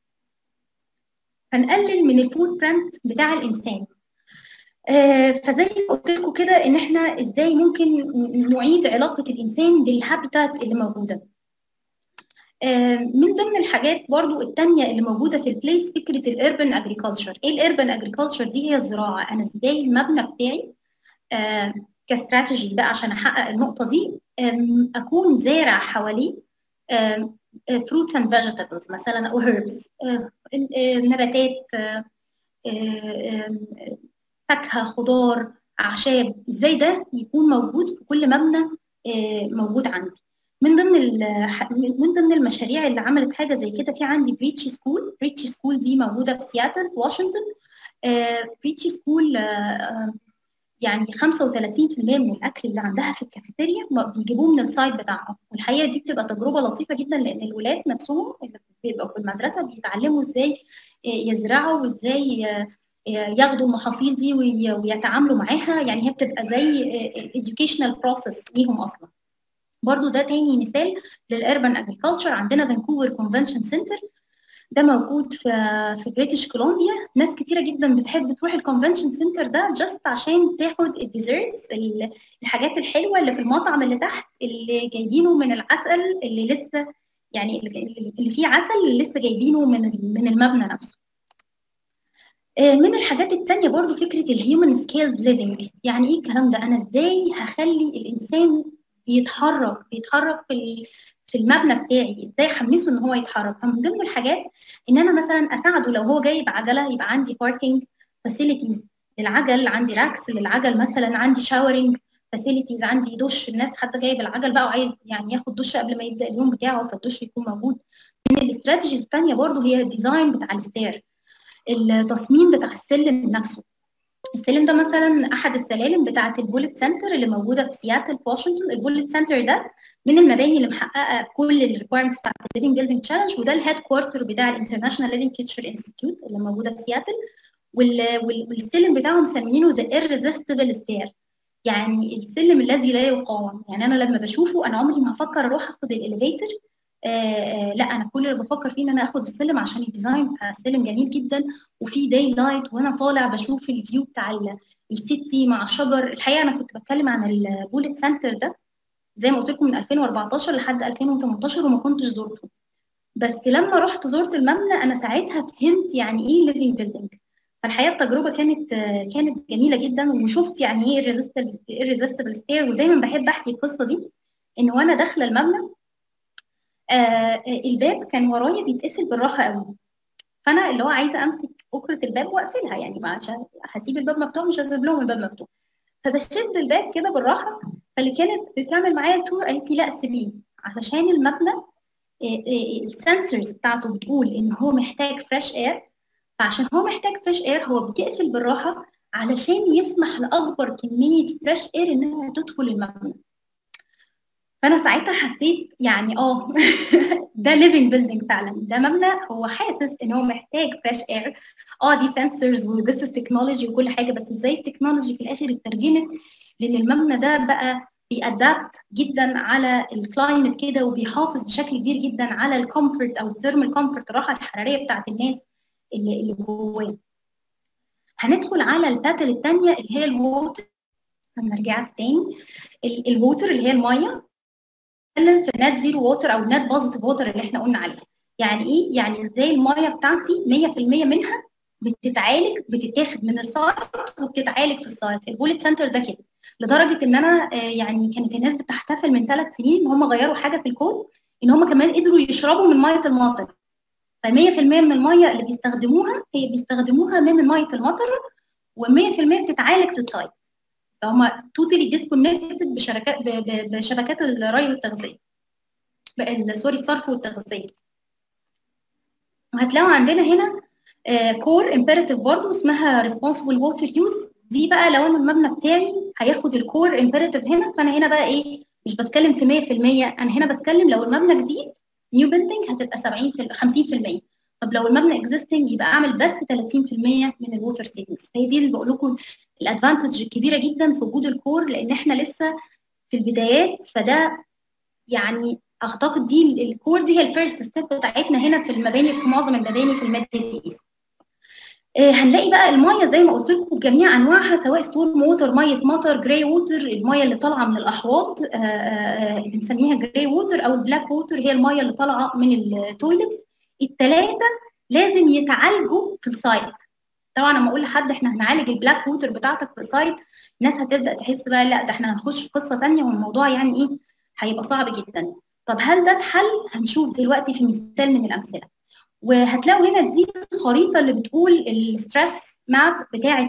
فنقلل من الفوت برنت بتاع الانسان. فزي ما قلت لكم كده ان احنا ازاي ممكن نعيد علاقه الانسان بالهابيتات اللي موجوده. من ضمن الحاجات برضو التانية اللي موجودة في البليس فكرة الاربن اجريكلتشر. ايه الاربن اجريكلتشر دي؟ هي الزراعة. انا ازاي المبنى بتاعي كاستراتيجي بقى عشان احقق النقطة دي اكون زارع حواليه fruits and vegetables مثلا او herbs، نباتات، فاكهة، خضار، اعشاب، ازاي ده يكون موجود في كل مبنى موجود عندي. من ضمن المشاريع اللي عملت حاجه زي كده في عندي بريتشي سكول. بريتشي سكول دي موجوده في سياتل في واشنطن. بريتشي سكول يعني 35% من الاكل اللي عندها في الكافيتيريا بيجيبوه من السايت بتاعهم، والحقيقه دي بتبقى تجربه لطيفه جدا لان الولاد نفسهم اللي بيبقوا في المدرسه بيتعلموا ازاي يزرعوا وازاي ياخدوا المحاصيل دي ويتعاملوا معاها، يعني هي بتبقى زي educational process ليهم اصلا. برضو ده تاني مثال للاربن اجريكلتشر. عندنا فانكوفر كونفنشن سنتر ده موجود في بريتش كولومبيا. ناس كتيره جدا بتحب تروح الكونفنشن سنتر ده جاست عشان تاخد الديزرتس، الحاجات الحلوه اللي في المطعم اللي تحت اللي جايبينه من العسل اللي لسه يعني اللي فيه عسل اللي لسه جايبينه من المبنى نفسه. من الحاجات التانية برضو فكره الهيومن سكيلد ليفنج. يعني ايه الكلام ده؟ انا ازاي هخلي الانسان بيتحرك في المبنى بتاعي، ازاي احمسه ان هو يتحرك؟ فمن ضمن الحاجات ان انا مثلا اساعده لو هو جايب عجله يبقى عندي باركينج فاسيلتيز للعجل، عندي راكس للعجل مثلا، عندي شاورنج فاسيلتيز، عندي دش. الناس حتى جايب العجل بقى وعايز يعني ياخد دش قبل ما يبدا اليوم بتاعه فالدش يكون موجود. من الاستراتيجيز الثانيه برضو هي الديزاين بتاع الستير، التصميم بتاع السلم نفسه. السلم ده مثلا احد السلالم بتاعه البوليت سنتر اللي موجوده في سياتل في واشنطن. البوليت سنتر ده من المباني اللي محققه كل الريكويرمنتس بتاعه الليفنج بيلدينج تشالنج، وده الهيد كوارتر بتاع الانترناشونال ليفنج فيوتشر انستيتيوت اللي موجوده في سياتل. والسلم بتاعهم مسمينه ذا irresistible stair، يعني السلم الذي لا يقاوم. يعني انا لما بشوفه انا عمري ما هفكر اروح اخد الاليفيتر، لا انا كل اللي بفكر فيه ان انا اخد السلم عشان الديزاين بتاع السلم جميل جدا وفي داي لايت وانا طالع بشوف الفيو بتاع السيتي مع شجر. الحقيقه انا كنت بتكلم عن البوليت سنتر ده زي ما قلت لكم من 2014 لحد 2018 وما كنتش زرته، بس لما رحت زرت المبنى انا ساعتها فهمت يعني ايه ليفنج بيلدينج. فالحقيقه التجربه كانت جميله جدا، وشفت يعني ايه irresistible stair. ودايما بحب احكي القصه دي ان وانا داخله المبنى الباب كان ورايا بيتقفل بالراحه قوي، فانا اللي هو عايزه امسك اكره الباب واقفلها يعني عشان هسيب الباب مفتوح مش هسيب لهم الباب مفتوح، فبشد الباب كده بالراحه. فاللي كانت بتعمل معايا التور قالت لي لا سيبيه علشان المبنى السنسورز بتاعته بتقول ان هو محتاج فريش اير فعشان هو محتاج فريش اير هو بيقفل بالراحه علشان يسمح لاكبر كميه فريش اير انها تدخل المبنى. فانا ساعتها حسيت يعني ده ليفنج بيلدينج فعلا، ده مبنى هو حاسس ان هو محتاج فريش اير. دي سنسورز وذس تكنولوجي وكل حاجه، بس ازاي التكنولوجي في الاخر اترجمت لان المبنى ده بقى بيأدابت جدا على الكلايمت كده، وبيحافظ بشكل كبير جدا على الكومفورت او الثيرمال كومفورت، الراحه الحراريه بتاعت الناس اللي جواه. هندخل على الباتل الثانيه اللي هي الووتر. هنرجع تاني الووتر اللي هي الميه. نتكلم في نت زيرو ووتر او نت بوزيتيف ووتر اللي احنا قلنا عليها. يعني ايه؟ يعني ازاي الميه بتاعتي 100% منها بتتعالج، بتتاخد من السايت وبتتعالج في السايت. البوليت سنتر ده كده لدرجه ان انا يعني كانت الناس بتحتفل من 3 سنين ان هم غيروا حاجه في الكود، ان هم كمان قدروا يشربوا من ميه المطر. ف 100% من الميه اللي بيستخدموها هي بيستخدموها من ميه المطر، و100% بتتعالج في السايت. فهم توتالي ديسكونكتد بشبكات الري والتغذيه، سوري الصرف والتغذيه. وهتلاقوا عندنا هنا كور امبيراتيف برضه اسمها ريسبونسبل ووتر يوز. دي بقى لو انا المبنى بتاعي هياخد الكور امبيراتيف هنا، فانا هنا بقى ايه؟ مش بتكلم في 100%، انا هنا بتكلم لو المبنى جديد نيو بيلدينج هتبقى 50%. طب لو المبنى اكزيستنج يبقى اعمل بس 30% من الووتر سيفنجز. هي دي اللي بقول لكم الادفانتج الكبيره جدا في وجود الكور، لان احنا لسه في البدايات. فده يعني اعتقد دي الكور دي هي الفيرست ستيب بتاعتنا هنا في المباني، في معظم المباني في الميدل ايست. هنلاقي بقى الميه زي ما قلت لكم بجميع انواعها، سواء ستورم ووتر، ميه مطر، جراي ووتر، الميه اللي طالعه من الاحواض اللي بنسميها جراي ووتر، او البلاك ووتر هي الميه اللي طالعه من التويلتس. الثلاثه لازم يتعالجوا في السايت. طبعا لما اقول لحد احنا هنعالج البلاك ووتر بتاعتك في السايت، الناس هتبدا تحس بقى لا ده احنا هنخش في قصه ثانيه، والموضوع يعني ايه؟ هيبقى صعب جدا. طب هل ده اتحل؟ هنشوف دلوقتي في مثال من الامثله. وهتلاقوا هنا دي الخريطه اللي بتقول الستريس ماب بتاعه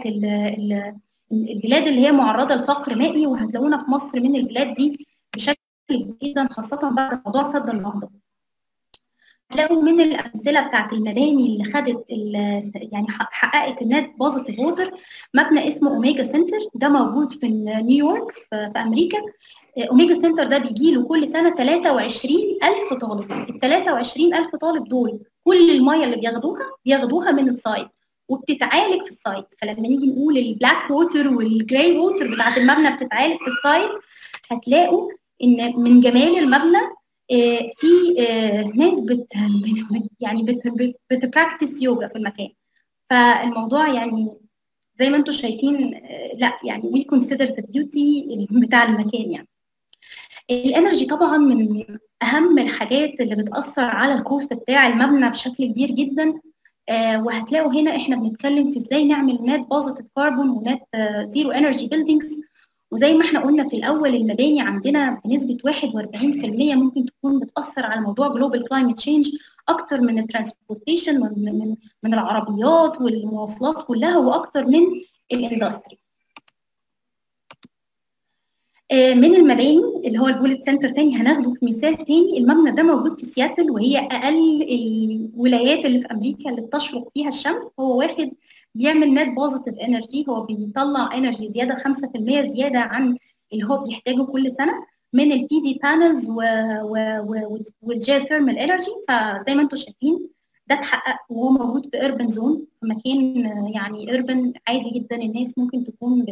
البلاد اللي هي معرضه لفقر مائي، وهتلاقونا في مصر من البلاد دي بشكل كبير جدا، خاصه بعد موضوع سد النهضه. هتلاقوا من الامثله بتاعت المباني اللي خدت يعني حققت النت بوزيتيف ووتر مبنى اسمه اوميجا سنتر، ده موجود في نيويورك في امريكا. اوميجا سنتر ده بيجي له كل سنه 23,000 طالب. ال 23,000 طالب دول كل الميه اللي بياخدوها من السايت وبتتعالج في السايت. فلما نيجي نقول البلاك ووتر والجراي ووتر بتاعت المبنى بتتعالج في السايت، هتلاقوا ان من جمال المبنى في ناس يعني بتبراكتس يوجا في المكان. فالموضوع يعني زي ما انتم شايفين لا يعني وي كونسيدر ذا بيوتي بتاع المكان. يعني الانرجي طبعا من اهم الحاجات اللي بتاثر على الكوست بتاع المبنى بشكل كبير جدا. وهتلاقوا هنا احنا بنتكلم في ازاي نعمل نت بوزيتيف كاربون ونت زيرو انرجي بيلدينجز. وزي ما احنا قلنا في الاول المباني عندنا بنسبه 41% ممكن تكون بتاثر على موضوع جلوبال كلايمت تشينج اكتر من الترانسبورتيشن، من العربيات والمواصلات كلها، واكتر من الاندستري. من المباني اللي هو البوليت سنتر تاني هناخده في مثال تاني. المبنى ده موجود في سياتل، وهي اقل الولايات اللي في امريكا اللي بتشرق فيها الشمس. هو واحد بيعمل نت بوزيتيف انرجي، هو بيطلع انرجي زياده 5% زياده عن اللي هو بيحتاجه كل سنه من البي في بانلز والجيوثيرمال انرجي. فزي ما انتم شايفين ده اتحقق وهو موجود في اربن زون، في مكان يعني اربن عادي جدا. الناس ممكن تكون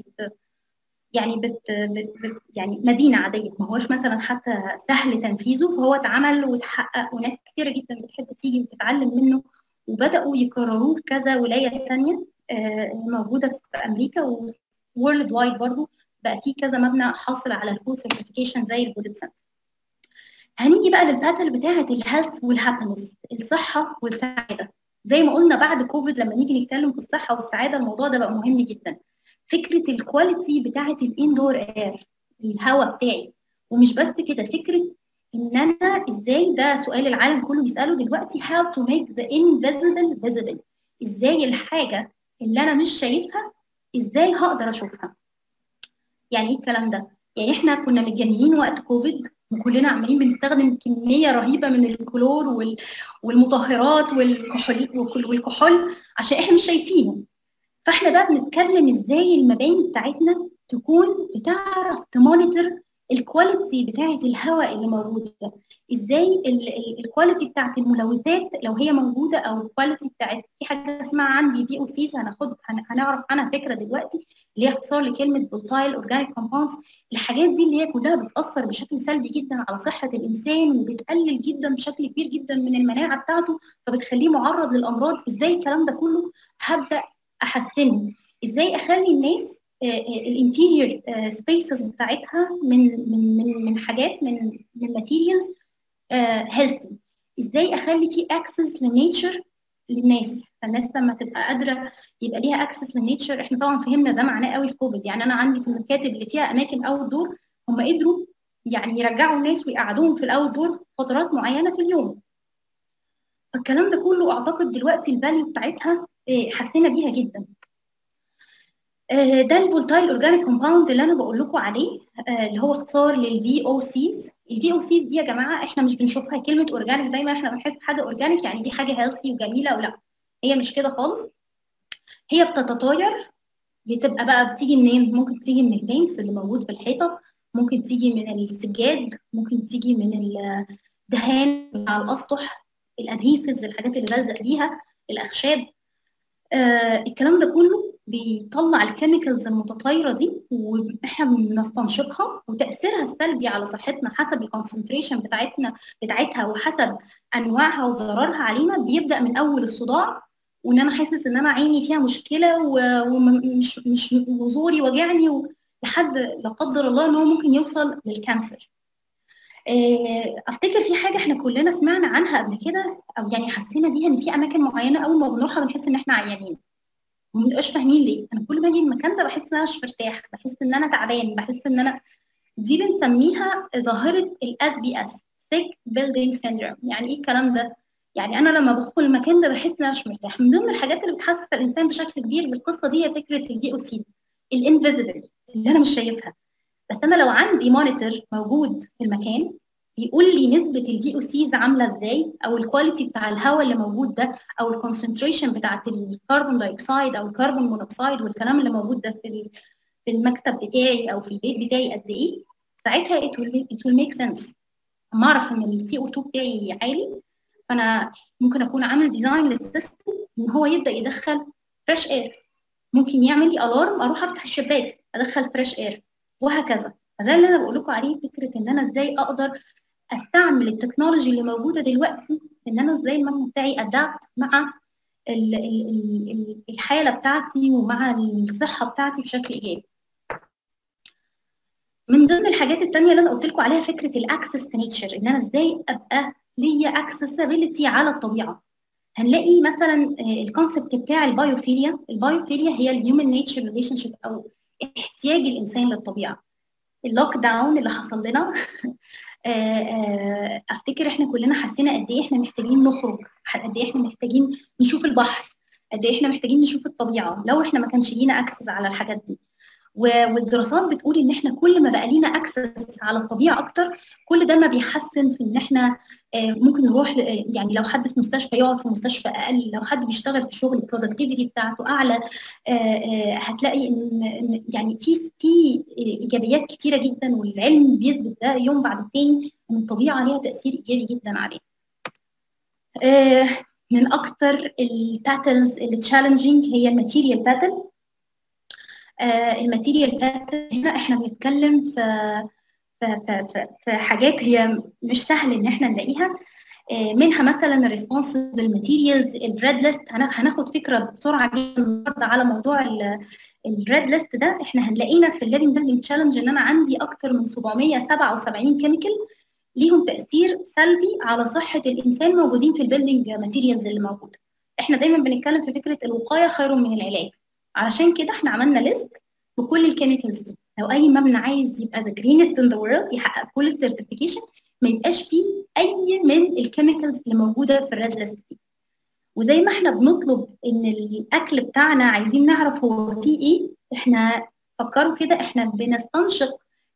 يعني مدينه عاديه، ما هوش مثلا حتى سهل تنفيذه، فهو اتعمل واتحقق وناس كتيره جدا بتحب تيجي وتتعلم منه، وبداوا يكرروه في كذا ولايه ثانيه موجوده في امريكا وورلد وايد. برضه بقى في كذا مبنى حاصل على الفول سيرتيفيكيشن زي البوليت سنتر. هنيجي بقى للباتل بتاعه الهيلث والهابينس، الصحه والسعاده. زي ما قلنا بعد كوفيد لما نيجي نتكلم في الصحه والسعاده الموضوع ده بقى مهم جدا. فكره الكواليتي بتاعه الاندور اير، الهواء بتاعي. ومش بس كده، فكره ان انا ازاي، ده سؤال العالم كله بيساله دلوقتي، how to make the invisible visible. ازاي الحاجه اللي انا مش شايفها ازاي هقدر اشوفها. يعني ايه الكلام ده؟ يعني احنا كنا متجننين وقت كوفيد وكلنا عمالين بنستخدم كميه رهيبه من الكلور والمطهرات والكحول عشان احنا مش شايفينه. فاحنا بقى بنتكلم ازاي المباني بتاعتنا تكون بتعرف تمونيتور الكواليتي بتاعه الهواء اللي موجود ده، ازاي الكواليتي بتاعه الملوثات لو هي موجوده، او الكواليتي بتاعه في حاجه اسمها عندي في او سيز هنعرف عنها فكره دلوقتي، اللي هي اختصار لكلمه فولتايل اورجانيك كومباوندز. الحاجات دي اللي هي كلها بتاثر بشكل سلبي جدا على صحه الانسان، وبتقلل جدا بشكل كبير جدا من المناعه بتاعته، فبتخليه معرض للامراض. ازاي الكلام ده كله هبدا احسنه؟ ازاي اخلي الناس الانتيريور سبيسز بتاعتها من حاجات من ماتيريالز هيلثي؟ ازاي اخلي في اكسس للنيتشر للناس، فالناس لما تبقى قادره يبقى ليها اكسس للنيتشر. احنا طبعا فهمنا ده معناه قوي في كوفيد. يعني انا عندي في المكاتب اللي فيها اماكن اوت دور، هم قدروا يعني يرجعوا الناس ويقعدوهم في الاوت دور فترات معينه في اليوم. فالكلام ده كله اعتقد دلوقتي الفاليو بتاعتها حسينا بيها جدا. ده الفولتايل اورجانيك كومباوند اللي انا بقول لكم عليه، اللي هو اختصار للفي او سيز. الفي او سيز دي يا جماعه احنا مش بنشوفها كلمه اورجانيك، دايما احنا بنحس حاجه اورجانيك يعني دي حاجه هيلثي وجميله، ولا هي مش كده خالص. هي بتتطاير، بتبقى بقى بتيجي منين؟ ممكن تيجي من البينكس اللي موجود في الحيطه، ممكن تيجي من السجاد، ممكن تيجي من الدهان على الاسطح، الادهيسيفز، الحاجات اللي بلزق بيها، الاخشاب. الكلام ده كله بيطلع الكيميكالز المتطايره دي، واحنا بنستنشقها، وتاثيرها السلبي على صحتنا حسب الكونسنتريشن بتاعتها وحسب انواعها وضررها علينا. بيبدا من اول الصداع، وان انا حاسس ان انا عيني فيها مشكله ومش مش وزوري وجعني، لحد لا قدر الله ان هو ممكن يوصل للكانسر. افتكر في حاجه احنا كلنا سمعنا عنها قبل كده، او يعني حسينا بيها، ان في اماكن معينه اول ما بنروحها بنحس ان احنا عيانين وما بنبقاش فاهمين ليه. انا كل ما اجي المكان ده بحس ان انا مش مرتاح، بحس ان انا تعبان، بحس ان انا دي بنسميها ظاهره الاس بي اس، سيك بيلدينج سيندروم. يعني ايه الكلام ده؟ يعني انا لما بدخل المكان ده بحس ان انا مش مرتاح. من ضمن الحاجات اللي بتحسس الانسان بشكل كبير بالقصه دي هي فكره الفي او سي، الانفيزبل، اللي انا مش شايفها. بس انا لو عندي مونيتور موجود في المكان بيقول لي نسبه الفي او سيز عامله ازاي، او الكواليتي بتاع الهواء اللي موجود ده، او الكونسنتريشن بتاعت الكربون دايوكسيد او الكربون مونوكسيد والكلام اللي موجود ده في المكتب بتاعي او في البيت بتاعي قد ايه، ساعتها it will make sense. اما اعرف ان السي او 2 بتاعي عالي، فانا ممكن اكون عامل ديزاين للسيستم ان هو يبدا يدخل فريش اير، ممكن يعمل لي الارم اروح افتح الشباك ادخل فريش اير، وهكذا. فده اللي انا بقول لكم عليه، فكره ان انا ازاي اقدر استعمل التكنولوجي اللي موجوده دلوقتي، ان انا ازاي المبنى بتاعي ادابت مع الحاله بتاعتي ومع الصحه بتاعتي بشكل ايجابي. من ضمن الحاجات التانية اللي انا قلت لكم عليها فكره الاكسس تو نيتشر، ان انا ازاي ابقى ليا اكسسبيلتي على الطبيعه. هنلاقي مثلا الكونسبت بتاع البايوفيليا. البايوفيليا هي الهيومن نيتشر ريليشن شيب، او احتياج الانسان للطبيعه. اللوك داون اللي حصل لنا افتكر احنا كلنا حسينا قد ايه احنا محتاجين نخرج، قد ايه احنا محتاجين نشوف البحر، قد ايه احنا محتاجين نشوف الطبيعه لو احنا ما كانش لينا اكسس على الحاجات دي. والدراسات بتقول ان احنا كل ما بقى لينا اكسس على الطبيعه اكتر، كل ده ما بيحسن في ان احنا ممكن نروح، يعني لو حد في مستشفى يقعد في مستشفى اقل، لو حد بيشتغل في شغل البرودكتيفيتي بتاعته اعلى. هتلاقي ان يعني في ايجابيات كتيره جدا، والعلم بيثبت ده يوم بعد التاني ان الطبيعه ليها تاثير ايجابي جدا علينا. من اكتر الباترنز اللي تشالنجينج هي الماتيريال باترن. الماتيريال باترن هنا احنا بنتكلم في حاجات هي مش سهل ان احنا نلاقيها. منها مثلا الريسبونسبل ماتيريالز، الريد ليست. هناخد فكره بسرعه جدا النهارده على موضوع الريد ليست ده. احنا هنلاقينا في الليفنج بيلدينج تشالنج ان انا عندي اكتر من 777 كيميكال ليهم تاثير سلبي على صحه الانسان موجودين في البيلدينج ماتيريالز اللي موجوده. احنا دايما بنتكلم في فكره الوقايه خير من العلاج، علشان كده احنا عملنا ليست بكل الكيميكالز دي. لو اي مبنى عايز يبقى the greenest in the world، يحقق كل السيرتيفيكيشن، ما يبقاش فيه اي من الكيميكالز اللي موجوده في الريد ليست دي. وزي ما احنا بنطلب ان الاكل بتاعنا عايزين نعرف هو فيه ايه، احنا فكروا كده احنا بنستنشق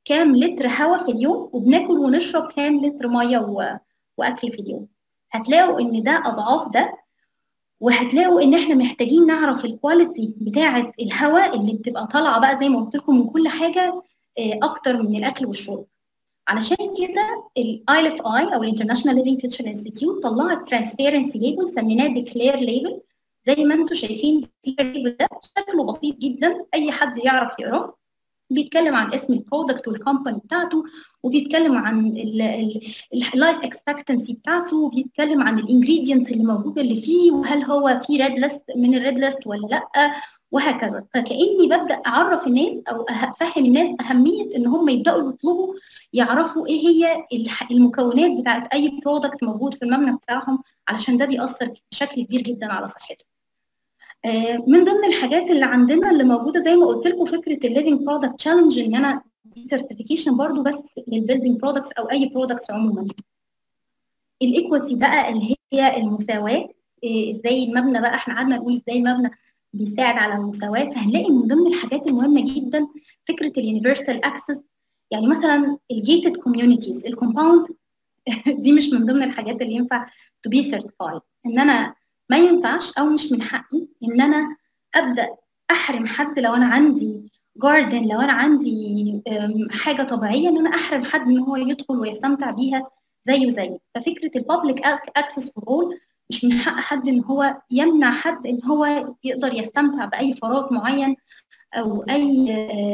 كام لتر هواء في اليوم وبناكل ونشرب كام لتر ميه واكل في اليوم. هتلاقوا ان ده اضعاف ده، وهتلاقوا ان احنا محتاجين نعرف الكواليتي بتاعه الهواء اللي بتبقى طالعه بقى زي ما قلت لكم من كل حاجه اكتر من الاكل والشرب. علشان كده الاي اف اي او الانترناشونال ليفينج فيوتشر انستيتيوت طلعت ترانسبيرنسي ليبل سميناه ديكلير ليبل. زي ما انتم شايفين الليبل ده شكله بسيط جدا، اي حد يعرف يقراه. بيتكلم عن اسم البرودكت والكومباني بتاعته، وبيتكلم عن اللايف اكسبكتنسي بتاعته، وبيتكلم عن الانجريدينتس اللي موجوده اللي فيه، وهل هو في ريد ليست من الريد ليست ولا لا، وهكذا. فكاني ببدا اعرف الناس او افهم الناس اهميه ان هم يبداوا يطلبوا يعرفوا ايه هي المكونات بتاعت اي برودكت موجود في المبنى بتاعهم، علشان ده بيأثر بشكل كبير جدا على صحتهم. من ضمن الحاجات اللي عندنا اللي موجوده زي ما قلت لكم فكره الليفنج برودكت تشالنج، ان انا دي سيرتيفيكيشن برضو بس للبيلدينج برودكتس او اي برودكتس عموما. الايكويتي بقى اللي هي المساواه، ازاي المبنى بقى احنا قعدنا نقول ازاي المبنى بيساعد على المساواه، فهنلاقي من ضمن الحاجات المهمه جدا فكره اليونيفرسال اكسس. يعني مثلا الجيتد كوميونيتيز الكومباوند دي مش من ضمن الحاجات اللي ينفع تو بي سيرتيفايد. ان انا ما ينفعش او مش من حقي ان انا ابدا احرم حد. لو انا عندي جاردن، لو انا عندي حاجه طبيعيه، ان انا احرم حد ان هو يدخل ويستمتع بيها زيه زيي. ففكره البابليك اكسس فور اول، مش من حق حد ان هو يمنع حد ان هو يقدر يستمتع باي فراغ معين او اي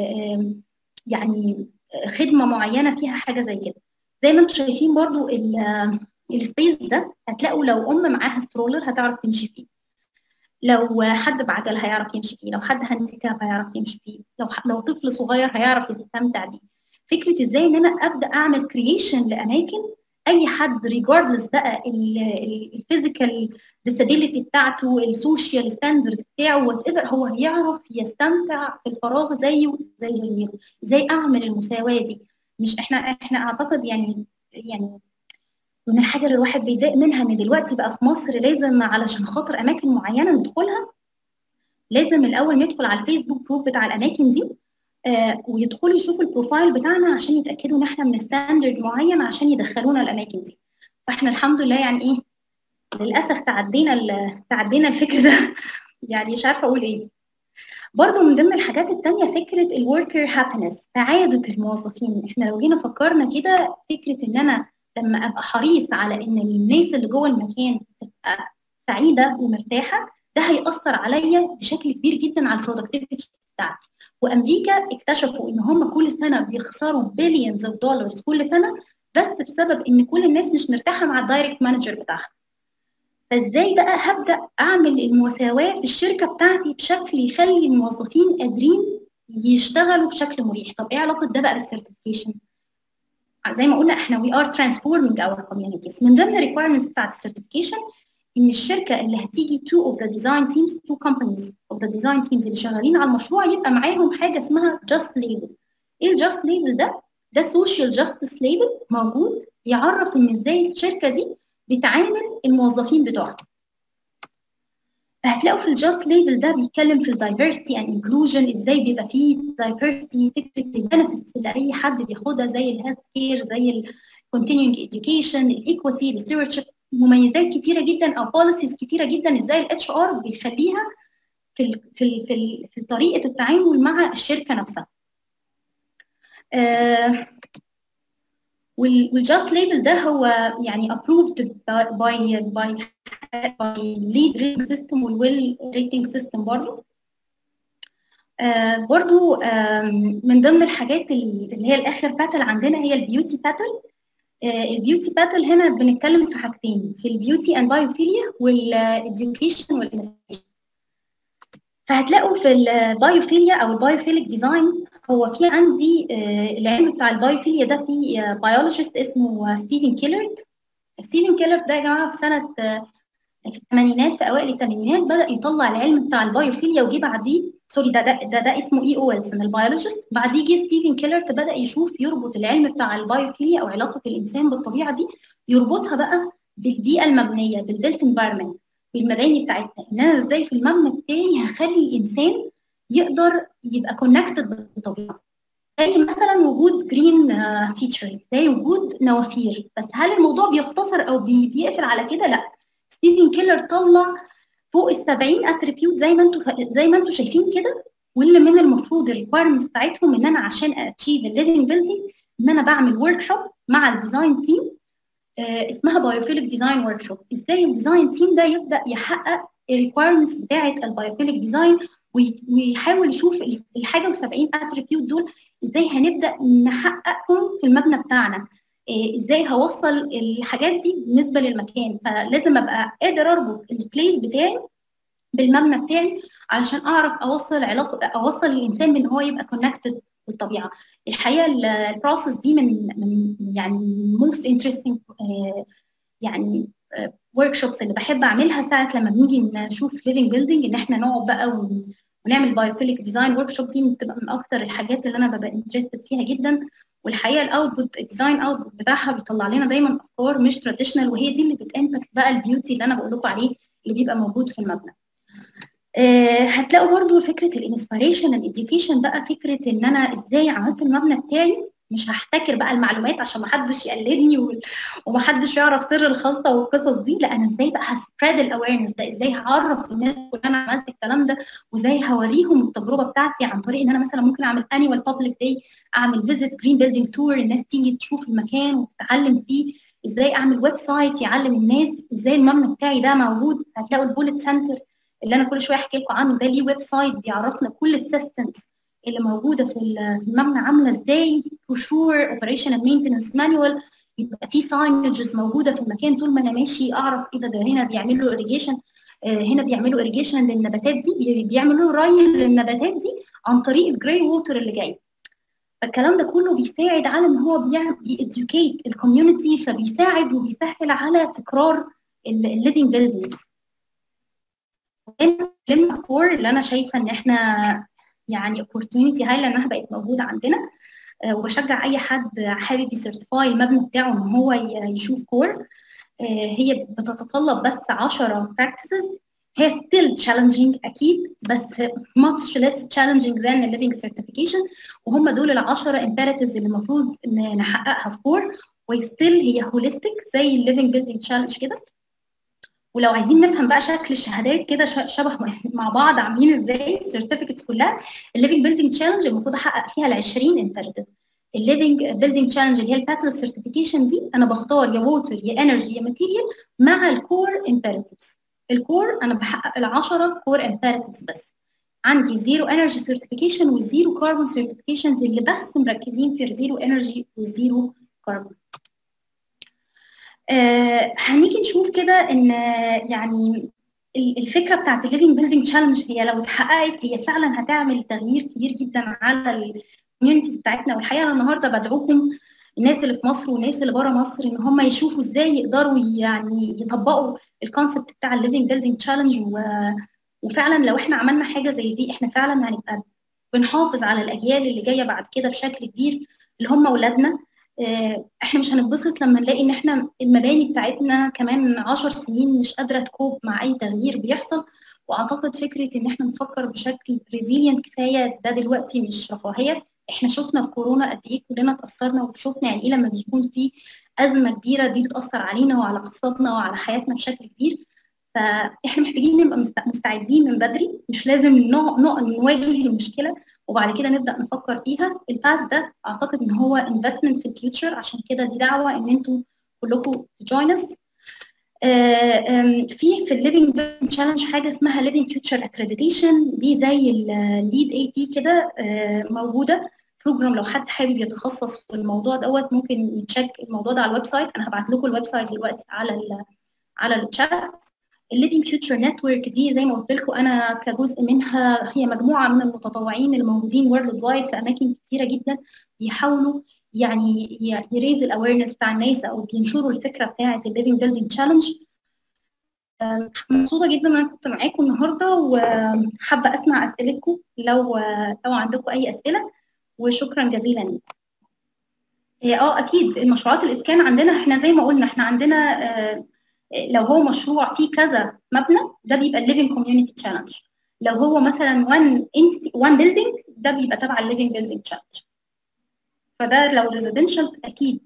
يعني خدمه معينه فيها حاجه زي كده. زي ما انتم شايفين برضو السبيس ده، هتلاقوا لو ام معاها سترولر هتعرف تمشي فيه، لو حد بعجل هيعرف يمشي فيه، لو حد هانديكاب هيعرف يمشي فيه، لو طفل صغير هيعرف يستمتع بيه. فكره ازاي ان انا ابدا اعمل كرييشن لاماكن اي حد ريجاردلس بقى الفيزيكال ديسابيليتي بتاعته، السوشيال ستاندرد بتاعه، وات ايفر، هو يعرف يستمتع في الفراغ زيه زي غيره. ازاي اعمل المساواه دي؟ مش احنا اعتقد يعني من الحاجه اللي الواحد بيتضايق منها ان دلوقتي بقى في مصر لازم علشان خاطر اماكن معينه ندخلها لازم الاول ندخل على الفيسبوك جروب بتاع الاماكن دي، ويدخلوا يشوفوا البروفايل بتاعنا عشان يتاكدوا ان احنا من ستاندرد معين عشان يدخلونا الاماكن دي. فاحنا الحمد لله يعني ايه، للاسف تعدينا الفكر ده يعني مش عارفه اقول ايه. برضو من ضمن الحاجات التانية فكره الوركر هابينس، سعاده الموظفين. احنا لو جينا فكرنا كده، فكره ان انا لما ابقى حريص على ان الناس اللي جوه المكان تبقى سعيده ومرتاحه، ده هيأثر عليا بشكل كبير جدا على البرودكتيفيتي بتاعتي. وامريكا اكتشفوا ان هم كل سنه بيخسروا بليونز اوف دولارز كل سنه، بس بسبب ان كل الناس مش مرتاحه مع الدايركت مانجر بتاعها. فازاي بقى هبدا اعمل المساواه في الشركه بتاعتي بشكل يخلي الموظفين قادرين يشتغلوا بشكل مريح؟ طب ايه علاقه ده بقى بالسيرتيفيكيشن؟ زي ما قلنا احنا we are transforming our communities. من ضمن الريكويرمنتس بتاعت السيرتيفيكيشن ان الشركه اللي هتيجي two companies of the design teams اللي شغالين على المشروع يبقى معاهم حاجه اسمها just label. ايه الجاست ليبل ده؟ ده سوشيال جاستس ليبل موجود يعرف ان ازاي الشركه دي بتعامل الموظفين بتوعها. فهتلاقوا في الجاست ليبل ده بيتكلم في الدايفرستي اند انكلوجن، ازاي بيبقى فيه دايفرستي، فكره البنفيتس اللي اي حد بياخدها زي الهيلث كير، زي الكونتينيوينج اديوكيشن، الايكويتي، الستيوردشيب، مميزات كتيره جدا او بوليسيز كتيره جدا ازاي الاتش ار بيخليها في طريقه التعامل مع الشركه نفسها. والجاست ليبل ده هو يعني approved by lead rating system والويل rating system برضو. برضو من ضمن الحاجات اللي هي الاخر باتل عندنا هي البيوتي باتل. البيوتي باتل هنا بنتكلم في حاجتين، في البيوتي اند بايوفيليا والاديوكيشن والانستيشن. فهتلاقوا في البايوفيليا او البايوفيليك ديزاين، هو في عندي العلم بتاع البايوفيليا ده في بيولوجيست اسمه ستيفن كيلرد. ستيفن كيلرد ده يا جماعه في سنه في الثمانينات، في اوائل الثمانينات بدا يطلع العلم بتاع البايوفيليا، وجي بعديه ده اسمه اي او ويلسون البيولوجيست. بعديه جه ستيفن كيلرد بدا يشوف يربط العلم بتاع البايوفيليا او علاقه الانسان بالطبيعه دي، يربطها بقى بالبيئه المبنيه، بالبيلت انفايرمنت، بالمباني بتاعتنا. ان انا ازاي في المبنى بتاعي هخلي الانسان يقدر يبقى كونكتد بالطبيعه. زي مثلا وجود جرين فيتشرز، زي وجود نوافير. بس هل الموضوع بيختصر او بيقفل على كده؟ لا. ستيفن كيلر طلع فوق ال 70 اتريبيوت زي ما انتم شايفين كده، واللي من المفروض الريكويرمنتس بتاعتهم ان انا عشان اتشيف الليفنج بيلدينج ان انا بعمل ورك شوب مع الديزاين تيم اسمها بايوفيليك ديزاين ورك شوب. ازاي الديزاين تيم ده يبدا يحقق الريكويرمنتس بتاعه البايوفيليك ديزاين، ويحاول يشوف الحاجه و70 اتريبيوت دول ازاي هنبدا نحققهم في المبنى بتاعنا، ازاي هوصل الحاجات دي بالنسبه للمكان. فلازم ابقى قادر اربط البليس بتاعي بالمبنى بتاعي علشان اعرف اوصل الانسان بان هو يبقى كونكتد بالطبيعه. الحقيقه البروسيس دي من يعني موست انترستنج يعني ورك شوبس اللي بحب اعملها ساعه لما بنيجي نشوف ليفنج بيلدينج، ان احنا نقعد بقى ونعمل بايوفيليك ديزاين ورك شوب. دي بتبقى من اكتر الحاجات اللي انا ببقى انترستد فيها جدا. والحقيقه الاوتبوت الديزاين اوتبوت بتاعها بيطلع لنا دايما افكار مش تراديشنال، وهي دي اللي بتامباكت بقى البيوتي اللي انا بقول لكم عليه اللي بيبقى موجود في المبنى. هتلاقوا برضو فكره الانسبيريشن الاديوكيشن بقى، فكره ان انا ازاي عملت المبنى بتاعي. مش هحتكر بقى المعلومات عشان ما حدش يقلدني وما حدش يعرف سر الخلطه والقصص دي، لا انا ازاي بقى هسبريد الاويرنس ده، ازاي هعرف الناس ان انا عملت الكلام ده، وازاي هوريهم التجربه بتاعتي عن طريق ان انا مثلا ممكن اعمل انيوال بابليك داي، اعمل فيزيت جرين بيلدينج تور، الناس تيجي تشوف المكان وتتعلم فيه، ازاي اعمل ويب سايت يعلم الناس ازاي المبنى بتاعي ده موجود. هتلاقوا البوليت سنتر اللي انا كل شويه احكي لكم عنه ده ليه ويب سايت بيعرفنا كل السيستمز اللي موجوده في المبنى عامله ازاي، بروشور، اوبريشن مينتنس مانوال، يبقى في ساينجز موجوده في المكان طول ما انا ماشي اعرف ايه ده هنا بيعملوا اريجيشن، هنا بيعملوا اريجيشن للنباتات دي، بيعملوا ري للنباتات دي عن طريق الجراي ووتر اللي جاي. فالكلام ده كله بيساعد على ان هو بيديوكيت الكوميونتي، فبيساعد وبيسهل على تكرار الليفنج بيلدينجز. الكور اللي انا شايفه ان احنا يعني اوبورتيونيتي هايله انها بقت موجوده عندنا، وبشجع اي حد حابب يسيرتيفاي المبنى بتاعه ان هو يشوف كور. هي بتتطلب بس 10 براكتسز، هي ستيل تشالنجينج اكيد بس much less challenging than the living certification، وهم دول ال10 imperatives اللي المفروض نحققها في كور، وستيل هي هوليستيك زي الليفنج بيلدينج تشالنج كده. ولو عايزين نفهم بقى شكل الشهادات كده شبه مع بعض عاملين ازاي السيرتيفيكتس كلها، الليفنج بيلدينج تشالنج المفروض احقق فيها ال 20 امبيراتيف. الليفنج بيلدينج تشالنج اللي هي الباتل سيرتيفيكيشن دي انا بختار يا ووتر يا انرجي يا ماتيريال مع الكور امبيراتيفز. الكور انا بحقق ال10 كور امبيراتيفز بس. عندي زيرو انرجي سيرتيفيكيشن والزيرو كاربون سيرتيفيكيشنز اللي بس مركزين في الزيرو انرجي والزيرو كاربون. هنيجي نشوف كده ان يعني الفكره بتاعت الليفنج بيلدينج تشالنج هي لو اتحققت هي فعلا هتعمل تغيير كبير جدا على الكوميونيتيز بتاعتنا. والحقيقه انا النهارده بدعوكم الناس اللي في مصر والناس اللي بره مصر ان هم يشوفوا ازاي يقدروا يعني يطبقوا الكونسبت بتاع الليفنج بيلدينج تشالنج. وفعلا لو احنا عملنا حاجه زي دي احنا فعلا هنبقى بنحافظ على الاجيال اللي جايه بعد كده بشكل كبير اللي هم اولادنا. احنا مش هنتبسط لما نلاقي ان احنا المباني بتاعتنا كمان 10 سنين مش قادره تكوب مع اي تغيير بيحصل. واعتقد فكره ان احنا نفكر بشكل ريزيلينت كفايه ده دلوقتي مش رفاهيه. احنا شفنا في كورونا قد ايه كلنا اتاثرنا، وشفنا يعني ايه لما بيكون في ازمه كبيره دي بتاثر علينا وعلى اقتصادنا وعلى حياتنا بشكل كبير. فاحنا محتاجين نبقى مستعدين من بدري، مش لازم نواجه المشكله وبعد كده نبدا نفكر فيها. الباس ده اعتقد ان هو انفستمنت في الفيوتشر، عشان كده دي دعوه ان انتم كلكم تجوين اس. في الليفنج تشالنج حاجه اسمها ليفنج فيوتشر اكريديتيشن، دي زي الليد اي بي كده موجوده بروجرام. لو حد حابب يتخصص في الموضوع دوت ممكن يتشيك الموضوع ده على الويب سايت. انا هبعت لكم الويب سايت دلوقتي على الشات. الليفنج فيوتشر نتورك دي زي ما قلت لكم انا كجزء منها، هي مجموعه من المتطوعين اللي موجودين وورلد وايد في اماكن كثيره جدا بيحاولوا يعني يريز الاويرنس بتاع الناس او بينشروا الفكره بتاعه الليفنج بيلدينج تشالنج. مبسوطه جدا ان انا كنت معاكم النهارده وحابه اسمع اسئلتكم لو عندكم اي اسئله، وشكرا جزيلا لكم. اكيد المشروعات الاسكان عندنا احنا زي ما قلنا احنا عندنا لو هو مشروع فيه كذا مبنى ده بيبقى الليفنج كوميونتي تشالنج. لو هو مثلا وان بيلدينج ده بيبقى تبع الليفنج بيلدينج تشالنج. فده لو ريزيدنشال اكيد.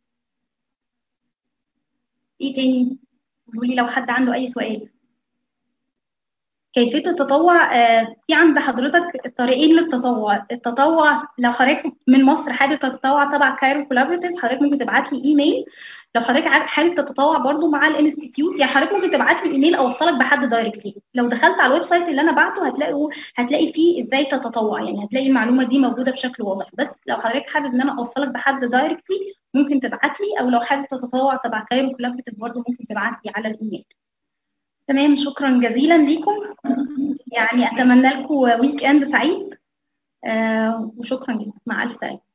ايه تاني؟ قولوا لي لو حد عنده اي سؤال. كيفية التطوع، في عند حضرتك طريقين للتطوع. التطوع لو حضرتك من مصر حابب تتطوع تبع كايرو كولابريتيف، حضرتك ممكن تبعت لي ايميل. لو حضرتك حابب تتطوع برضو مع الانستيتيوت، يعني حضرتك ممكن تبعت لي ايميل اوصلك بحد دايركتلي. لو دخلت على الويب سايت اللي انا بعته هتلاقي فيه ازاي تتطوع، يعني هتلاقي المعلومة دي موجودة بشكل واضح. بس لو حضرتك حابب ان انا اوصلك بحد دايركتلي ممكن تبعت لي، او لو حابب تتطوع تبع كايرو كولابريتيف برضو ممكن تبعت لي على الايميل. تمام، شكرا جزيلا ليكم. يعني اتمنى لكم ويك اند سعيد، وشكرا جدا، مع الف سلامه.